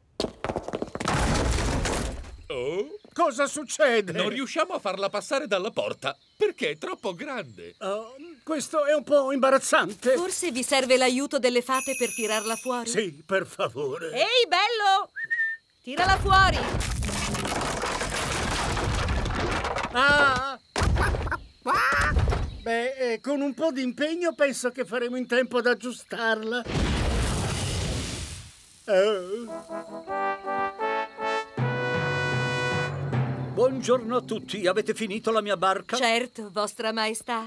Oh? Cosa succede? Non riusciamo a farla passare dalla porta, perché è troppo grande. Questo è un po' imbarazzante. Forse vi serve l'aiuto delle fate per tirarla fuori? Sì, per favore. Ehi, bello! Tirala fuori! Ah! Beh, con un po' di impegno penso che faremo in tempo ad aggiustarla. Buongiorno a tutti, avete finito la mia barca? Certo, vostra maestà.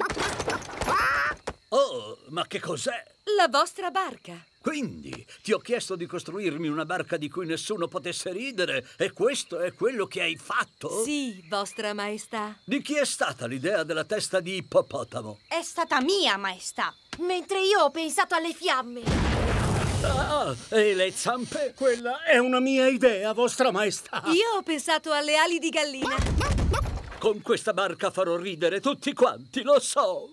Oh, ma che cos'è? La vostra barca. Quindi, ti ho chiesto di costruirmi una barca di cui nessuno potesse ridere e questo è quello che hai fatto? Sì, vostra maestà. Di chi è stata l'idea della testa di ippopotamo? È stata mia, maestà. Mentre io ho pensato alle fiamme. Ah, e le zampe? Quella è una mia idea, vostra maestà. Io ho pensato alle ali di gallina. Con questa barca farò ridere tutti quanti, lo so.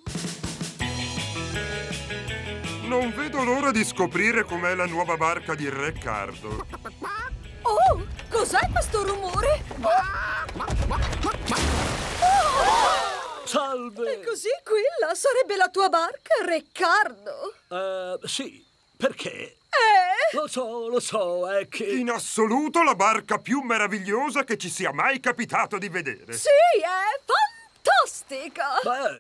Non vedo l'ora di scoprire com'è la nuova barca di Re Cardo. Oh, cos'è questo rumore? Salve! E così quella sarebbe la tua barca, Riccardo? Sì, perché? Lo so, è che... In assoluto la barca più meravigliosa che ci sia mai capitato di vedere. Sì, è fantastica! Beh...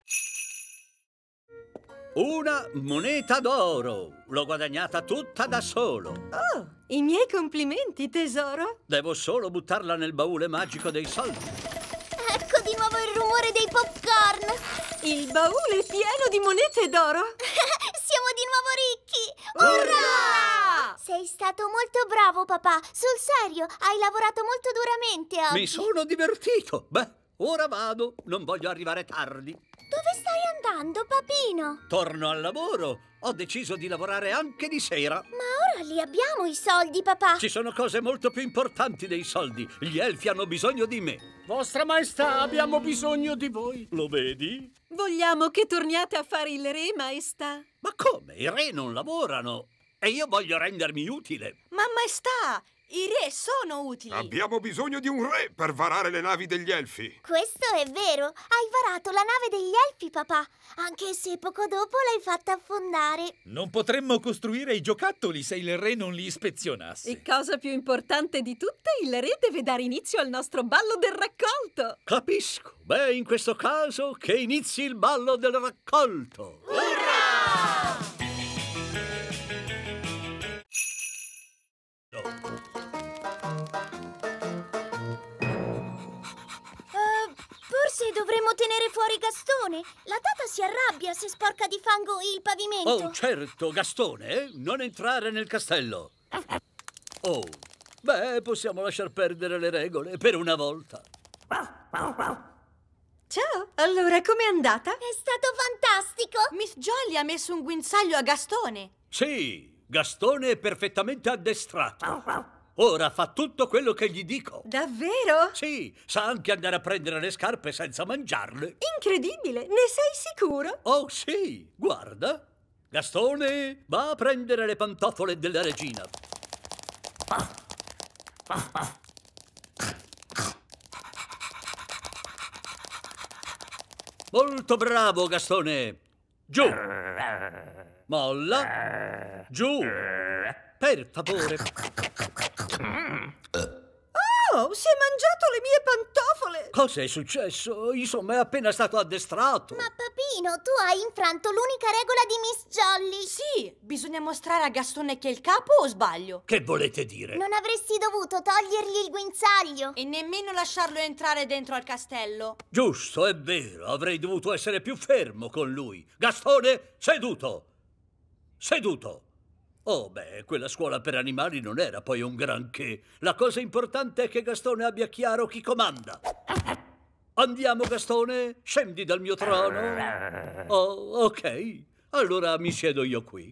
Una moneta d'oro! L'ho guadagnata tutta da solo. Oh, i miei complimenti, tesoro. Devo solo buttarla nel baule magico dei soldi. Ecco di nuovo il rumore dei popcorn. Il baule è pieno di monete d'oro. Siamo di nuovo ricchi. Urrà! Sei stato molto bravo, papà. Sul serio, hai lavorato molto duramente oggi. Mi sono divertito. Beh, ora vado. Non voglio arrivare tardi. Dove stai andando, papino? Torno al lavoro. Ho deciso di lavorare anche di sera. Ma ora li abbiamo i soldi, papà. Ci sono cose molto più importanti dei soldi. Gli elfi hanno bisogno di me. Vostra maestà, abbiamo bisogno di voi. Lo vedi? Vogliamo che torniate a fare il re, maestà. Ma come? I re non lavorano. E io voglio rendermi utile. Ma maestà, i re sono utili. Abbiamo bisogno di un re per varare le navi degli elfi. Questo è vero. Hai varato la nave degli elfi, papà. Anche se poco dopo l'hai fatta affondare. Non potremmo costruire i giocattoli se il re non li ispezionasse. E cosa più importante di tutte, il re deve dare inizio al nostro ballo del raccolto. Capisco. Beh, in questo caso che inizi il ballo del raccolto. Urrà! Forse dovremmo tenere fuori Gastone. La tata si arrabbia se sporca di fango il pavimento. Oh, certo, Gastone, non entrare nel castello. Oh, beh, possiamo lasciar perdere le regole per una volta. Ciao, allora com'è andata? È stato fantastico. Miss Jolly ha messo un guinzaglio a Gastone. Sì, Gastone è perfettamente addestrato. Ora fa tutto quello che gli dico. Davvero? Sì, sa anche andare a prendere le scarpe senza mangiarle. Incredibile, ne sei sicuro? Oh sì, guarda. Gastone, va a prendere le pantofole della regina. Molto bravo, Gastone. Giù. Molla. Giù. Per favore. Oh, si è mangiato le mie pantofole! Cosa è successo? Insomma, è appena stato addestrato. Ma papino, tu hai infranto l'unica regola di Miss Jolly. Sì, bisogna mostrare a Gastone che è il capo o sbaglio? Che volete dire? Non avresti dovuto togliergli il guinzaglio. E nemmeno lasciarlo entrare dentro al castello. Giusto, è vero. Avrei dovuto essere più fermo con lui. Gastone, seduto. Seduto. Oh, beh, quella scuola per animali non era poi un granché. La cosa importante è che Gastone abbia chiaro chi comanda. Andiamo, Gastone? Scendi dal mio trono? Oh, ok. Allora mi siedo io qui.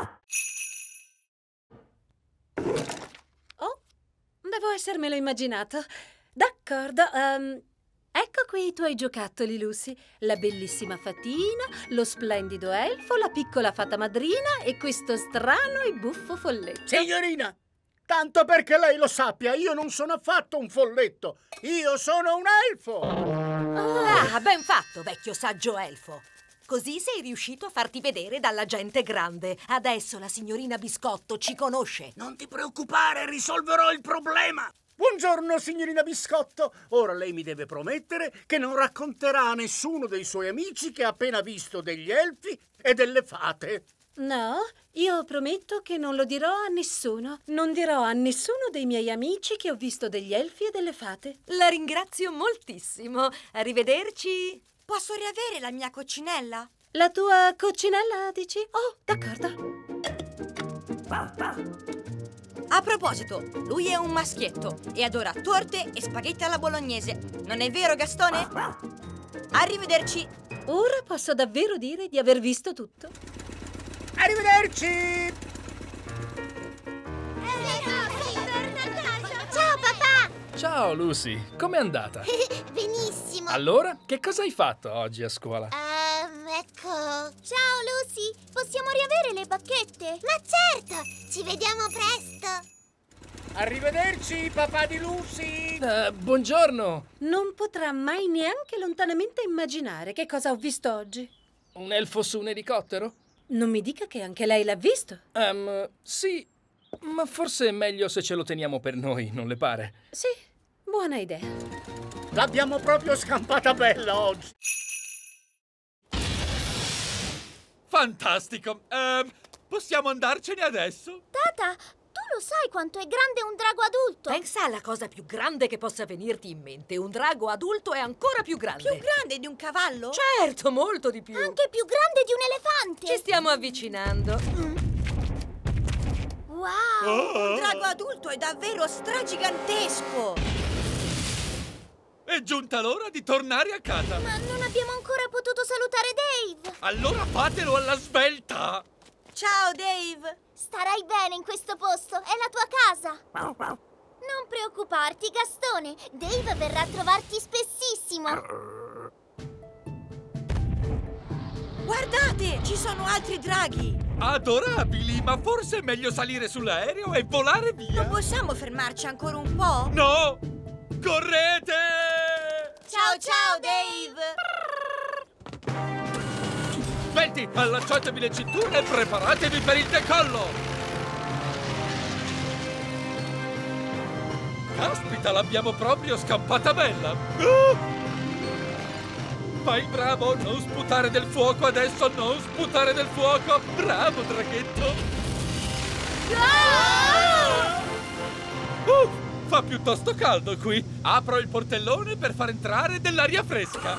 Oh, devo essermelo immaginato. D'accordo, ecco qui i tuoi giocattoli, Lucy. La bellissima fatina, lo splendido elfo, la piccola fata madrina e questo strano e buffo folletto. Signorina, tanto perché lei lo sappia, io non sono affatto un folletto. Io sono un elfo. Ah, ben fatto, vecchio saggio elfo. Così sei riuscito a farti vedere dalla gente grande. Adesso la signorina Biscotto ci conosce. Non ti preoccupare, risolverò il problema. Buongiorno, signorina Biscotto. Ora lei mi deve promettere che non racconterà a nessuno dei suoi amici che ha appena visto degli elfi e delle fate. No, io prometto che non lo dirò a nessuno. Non dirò a nessuno dei miei amici che ho visto degli elfi e delle fate. La ringrazio moltissimo. Arrivederci. Posso riavere la mia coccinella? La tua coccinella, dici? Oh, d'accordo. A proposito, lui è un maschietto e adora torte e spaghetti alla bolognese. Non è vero, Gastone? Arrivederci. Ora posso davvero dire di aver visto tutto. Arrivederci! Ciao papà! Ciao Lucy, com'è andata? Benissimo. Allora, che cosa hai fatto oggi a scuola? Ecco. Ciao Lucy, possiamo riavere le bacchette? Ma certo, ci vediamo presto. Arrivederci, papà di Lucy! Buongiorno! Non potrà mai neanche lontanamente immaginare che cosa ho visto oggi. Un elfo su un elicottero? Non mi dica che anche lei l'ha visto. Sì, ma forse è meglio se ce lo teniamo per noi, non le pare? Sì, buona idea. L'abbiamo proprio scampata bella oggi. Fantastico! Possiamo andarcene adesso? Tata, tu lo sai quanto è grande un drago adulto? Pensa alla cosa più grande che possa venirti in mente. Un drago adulto è ancora più grande. Più grande di un cavallo? Certo, molto di più. Anche più grande di un elefante. Ci stiamo avvicinando. Wow! Un drago adulto è davvero stragigantesco! È giunta l'ora di tornare a casa. Ma non abbiamo ancora potuto salutare Dave. Allora fatelo alla svelta. Ciao, Dave. Starai bene in questo posto, è la tua casa. Non preoccuparti, Gastone. Dave verrà a trovarti spessissimo. Guardate, ci sono altri draghi. Adorabili, ma forse è meglio salire sull'aereo e volare via. Non possiamo fermarci ancora un po'? No! Correte! Ciao, ciao, Dave! Svelti, allacciatevi le cinture e preparatevi per il decollo! Caspita, l'abbiamo proprio scampata bella! Vai, bravo, non sputare del fuoco adesso, non sputare del fuoco! Bravo, draghetto! Fa piuttosto caldo qui! Apro il portellone per far entrare dell'aria fresca!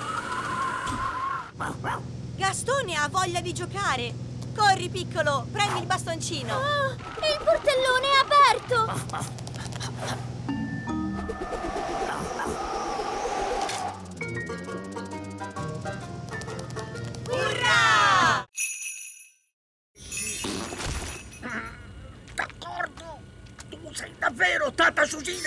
Gastone ha voglia di giocare! Corri, piccolo, prendi il bastoncino! Oh, il portellone è aperto! Urrà! D'accordo! Tu sei davvero Tata Susina!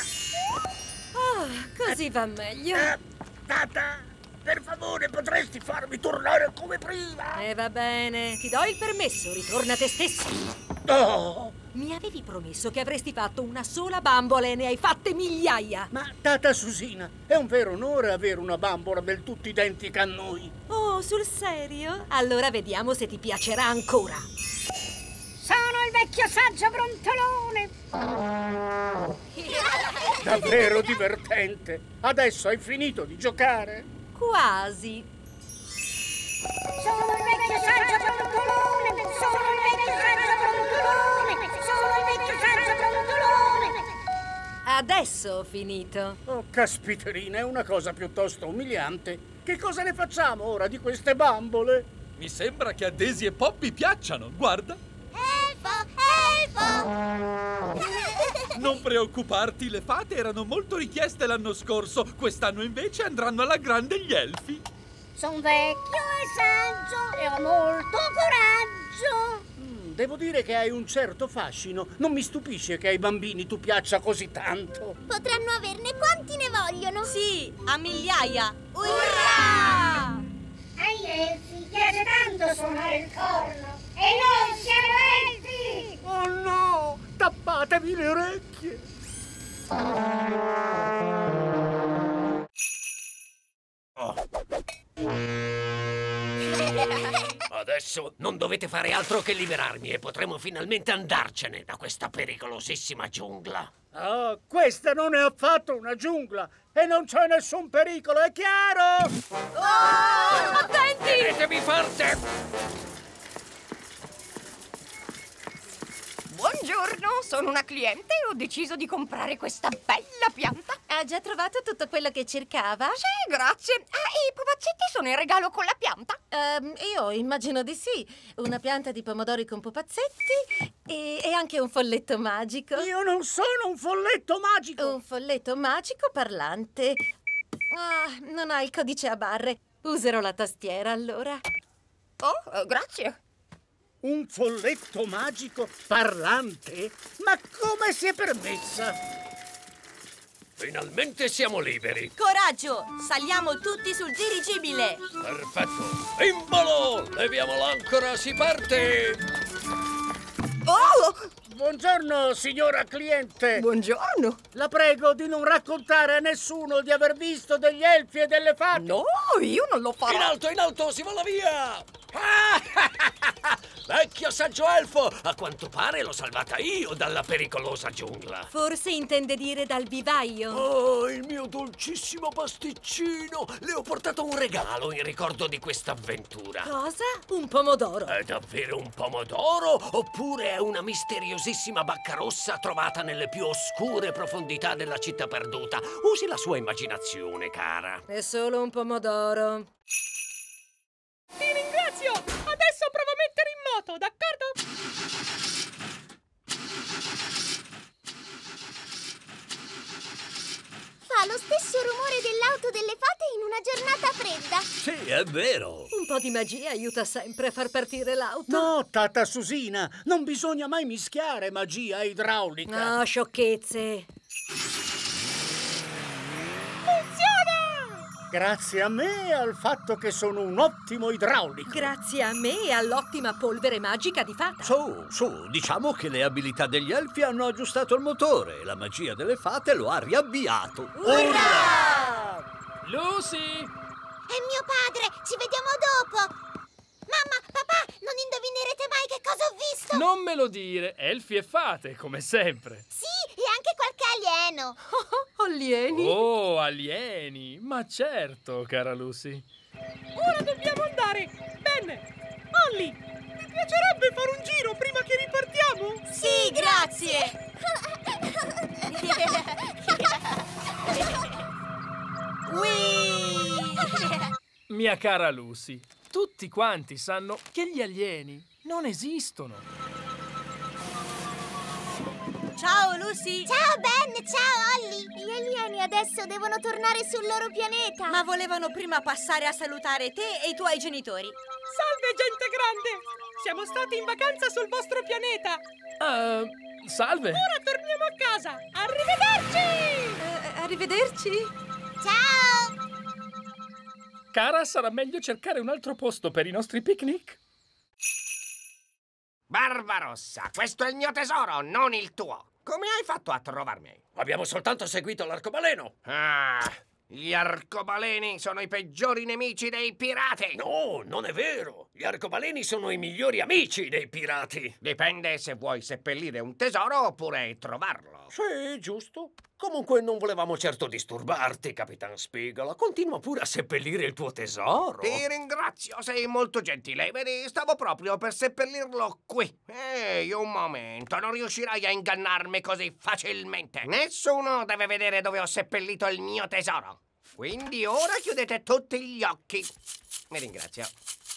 Così va meglio. Tata, per favore, potresti farmi tornare come prima? Va bene, ti do il permesso, ritorna te stesso. Oh! Mi avevi promesso che avresti fatto una sola bambola e ne hai fatte migliaia. Ma, Tata Susina, è un vero onore avere una bambola del tutto identica a noi. Oh, sul serio? Allora vediamo se ti piacerà ancora. Sono il vecchio saggio brontolone. Davvero divertente. Adesso hai finito di giocare? Quasi. Sono il vecchio saggio brontolone. Sono il vecchio saggio brontolone. Sono il vecchio saggio brontolone. Adesso ho finito. Oh, caspiterina, è una cosa piuttosto umiliante. Che cosa ne facciamo ora di queste bambole? Mi sembra che a Daisy e Poppy piacciono, guarda. Elfo! Non preoccuparti, le fate erano molto richieste l'anno scorso. Quest'anno invece andranno alla grande gli elfi. Sono vecchio e saggio e ho molto coraggio. Devo dire che hai un certo fascino. Non mi stupisce che ai bambini tu piaccia così tanto. Potranno averne quanti ne vogliono. Sì, a migliaia. Urrà! Agli elfi piace tanto suonare il corno. E noi siamo elfi! Oh no! Tappatevi le orecchie! Adesso non dovete fare altro che liberarmi e potremo finalmente andarcene da questa pericolosissima giungla. Ah, questa non è affatto una giungla e non c'è nessun pericolo, è chiaro? Oh, attenti! Tenetevi forte! Buongiorno, sono una cliente e ho deciso di comprare questa bella pianta. Ha già trovato tutto quello che cercava? Sì, grazie. I pupazzetti sono in regalo con la pianta? Io immagino di sì. Una pianta di pomodori con pupazzetti e anche un folletto magico. Io non sono un folletto magico! Un folletto magico parlante. Non ha il codice a barre. Userò la tastiera allora. Oh, grazie. Un folletto magico parlante? Ma come si è permessa? Finalmente siamo liberi. Coraggio, saliamo tutti sul dirigibile. Perfetto. In volo! Leviamo l'ancora, si parte! Oh! Buongiorno, signora cliente. Buongiorno. La prego di non raccontare a nessuno di aver visto degli elfi e delle fate. No, io non lo farò. In alto, si vola via! Vecchio saggio elfo! A quanto pare l'ho salvata io dalla pericolosa giungla. Forse intende dire dal vivaio. Oh, il mio dolcissimo pasticcino! Le ho portato un regalo in ricordo di questa avventura. Cosa? Un pomodoro? È davvero un pomodoro? Oppure è una misteriosissima bacca rossa trovata nelle più oscure profondità della città perduta? Usi la sua immaginazione, cara. È solo un pomodoro. Ti ringrazio! Adesso provo a mettere in moto, d'accordo? Fa lo stesso rumore dell'auto delle fate in una giornata fredda. Sì, è vero. Un po' di magia aiuta sempre a far partire l'auto. No, Tata Susina, non bisogna mai mischiare magia e idraulica. No, sciocchezze. Grazie a me e al fatto che sono un ottimo idraulico. Grazie a me e all'ottima polvere magica di fata. Su, diciamo che le abilità degli elfi hanno aggiustato il motore e la magia delle fate lo ha riavviato. Urrà! Lucy! È mio padre, ci vediamo dopo. Mamma, papà, non indovinerete mai che cosa ho visto. Non me lo dire, elfi e fate, come sempre. Sì, e anche qualche alieno. Alieni? Oh, alieni! Ma certo, cara Lucy. Ora dobbiamo andare. Ben, Ollie, mi piacerebbe fare un giro prima che ripartiamo? Sì, grazie. Mia cara Lucy, tutti quanti sanno che gli alieni non esistono. Ciao, Lucy. Ciao, Ben, ciao, Ollie. Gli alieni adesso devono tornare sul loro pianeta. Ma volevano prima passare a salutare te e i tuoi genitori. Salve, gente grande. Siamo stati in vacanza sul vostro pianeta. Salve! Ora torniamo a casa! Arrivederci! Arrivederci! Ciao! Cara, sarà meglio cercare un altro posto per i nostri picnic? Barbarossa, questo è il mio tesoro, non il tuo. Come hai fatto a trovarmi? Abbiamo soltanto seguito l'arcobaleno. Ah, gli arcobaleni sono i peggiori nemici dei pirati. No, non è vero. Gli arcobaleni sono i migliori amici dei pirati. Dipende se vuoi seppellire un tesoro oppure trovarlo. Sì, giusto. Comunque non volevamo certo disturbarti, Capitan Spigola. Continua pure a seppellire il tuo tesoro. Ti ringrazio, sei molto gentile. Vedi, stavo proprio per seppellirlo qui. Ehi, un momento, non riuscirai a ingannarmi così facilmente. Nessuno deve vedere dove ho seppellito il mio tesoro. Quindi ora chiudete tutti gli occhi. Mi ringrazio.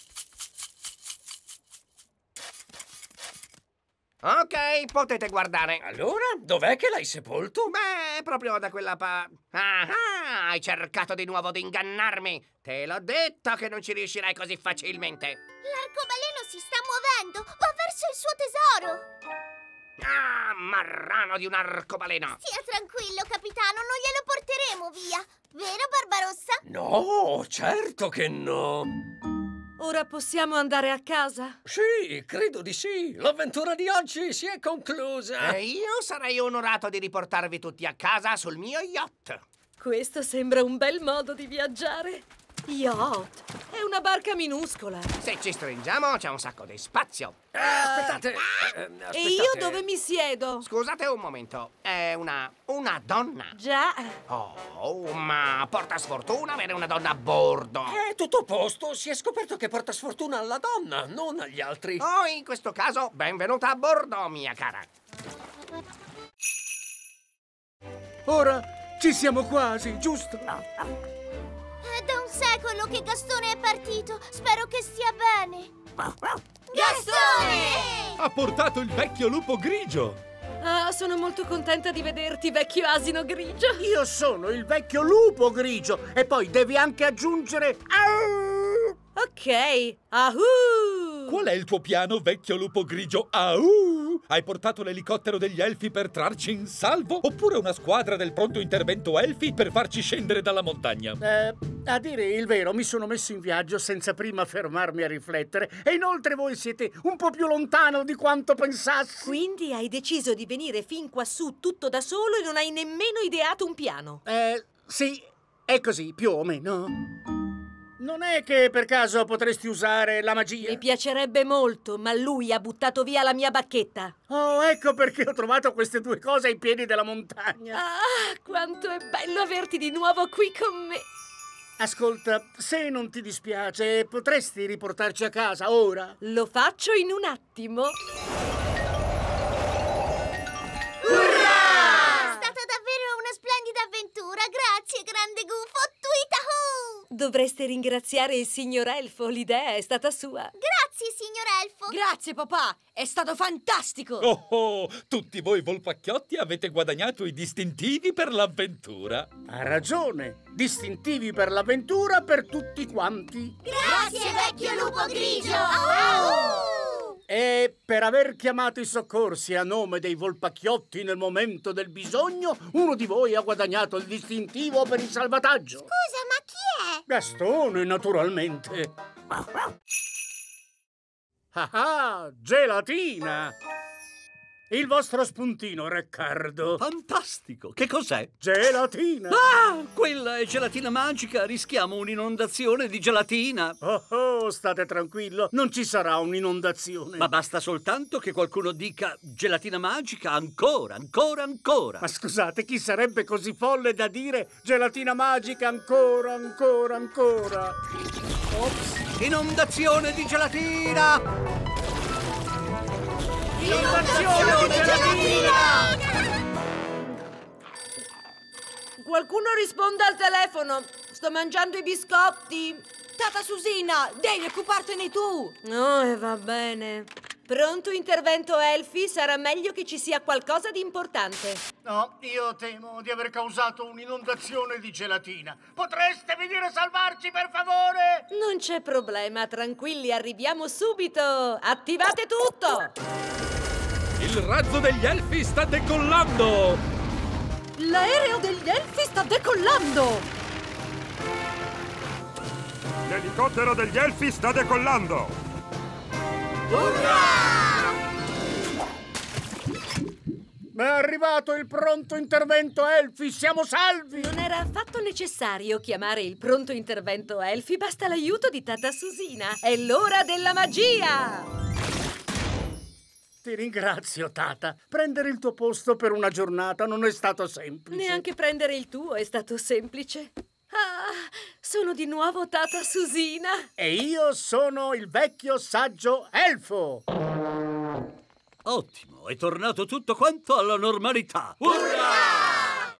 Ok, potete guardare. Allora, dov'è che l'hai sepolto? Beh, proprio da quella Ah, hai cercato di nuovo di ingannarmi. Te l'ho detto che non ci riuscirai così facilmente. L'arcobaleno si sta muovendo! Va verso il suo tesoro! Ah, marrano di un arcobaleno! Stia tranquillo, capitano, non glielo porteremo via. Vero, Barbarossa? No, certo che no. Ora possiamo andare a casa? Sì, credo di sì. L'avventura di oggi si è conclusa. E io sarei onorato di riportarvi tutti a casa sul mio yacht. Questo sembra un bel modo di viaggiare. Yacht? È una barca minuscola. Se ci stringiamo c'è un sacco di spazio. Aspettate. E io dove mi siedo? Scusate un momento. È una donna. Già. Oh, ma porta sfortuna avere una donna a bordo. È tutto a posto. Si è scoperto che porta sfortuna alla donna, non agli altri. Oh, in questo caso, benvenuta a bordo, mia cara. Ora ci siamo quasi, giusto? È da un secolo che Gastone è partito. Spero che stia bene. Gastone! Ha portato il vecchio lupo grigio. Ah, sono molto contenta di vederti, vecchio asino grigio. Io sono il vecchio lupo grigio e poi devi anche aggiungere... Ok, ahù! Qual è il tuo piano, vecchio lupo grigio? Ahù! Hai portato l'elicottero degli elfi per trarci in salvo? Oppure una squadra del pronto intervento elfi per farci scendere dalla montagna? A dire il vero, mi sono messo in viaggio senza prima fermarmi a riflettere e inoltre voi siete un po' più lontano di quanto pensassi. Quindi hai deciso di venire fin quassù tutto da solo e non hai nemmeno ideato un piano? Sì, è così, più o meno. Non è che per caso potresti usare la magia? Mi piacerebbe molto, ma lui ha buttato via la mia bacchetta. Oh, ecco perché ho trovato queste due cose ai piedi della montagna. Ah, quanto è bello averti di nuovo qui con me. Ascolta, se non ti dispiace, potresti riportarci a casa ora? Lo faccio in un attimo. Urrà! È stata davvero una splendida avventura. Grazie, grande gufo. Tweetahoo! Dovreste ringraziare il signor Elfo, l'idea è stata sua. Grazie, signor Elfo. Grazie, papà, è stato fantastico. Oh, tutti voi volpacchiotti avete guadagnato i distintivi per l'avventura. Ha ragione, distintivi per l'avventura per tutti quanti. Grazie, vecchio lupo grigio. Au! E per aver chiamato i soccorsi a nome dei volpacchiotti nel momento del bisogno, uno di voi ha guadagnato il distintivo per il salvataggio. Scusa, ma chi è? Gastone, naturalmente. Ah, gelatina! Il vostro spuntino, Riccardo. Fantastico! Che cos'è? Gelatina! Ah, quella è gelatina magica! Rischiamo un'inondazione di gelatina! Oh, state tranquillo, non ci sarà un'inondazione. Ma basta soltanto che qualcuno dica gelatina magica ancora, ancora, ancora! Ma scusate, chi sarebbe così folle da dire gelatina magica ancora, ancora, ancora? Ops! Inondazione di gelatina! Inondazione di gelatina! Qualcuno risponda al telefono. Sto mangiando i biscotti. Tata Susina, devi occupartene tu. Oh, va bene. Pronto intervento elfi? Sarà meglio che ci sia qualcosa di importante. No, io temo di aver causato un'inondazione di gelatina. Potreste venire a salvarci, per favore? Non c'è problema, tranquilli, arriviamo subito. Attivate tutto! Il razzo degli elfi sta decollando! L'aereo degli elfi sta decollando! L'elicottero degli elfi sta decollando! È arrivato il pronto intervento elfi, siamo salvi! Non era affatto necessario chiamare il pronto intervento elfi, basta l'aiuto di Tata Susina. È l'ora della magia! Ti ringrazio, Tata. Prendere il tuo posto per una giornata non è stato semplice. Neanche prendere il tuo è stato semplice. Ah, sono di nuovo Tata Susina. E io sono il vecchio saggio elfo. Ottimo, è tornato tutto quanto alla normalità. Urrà!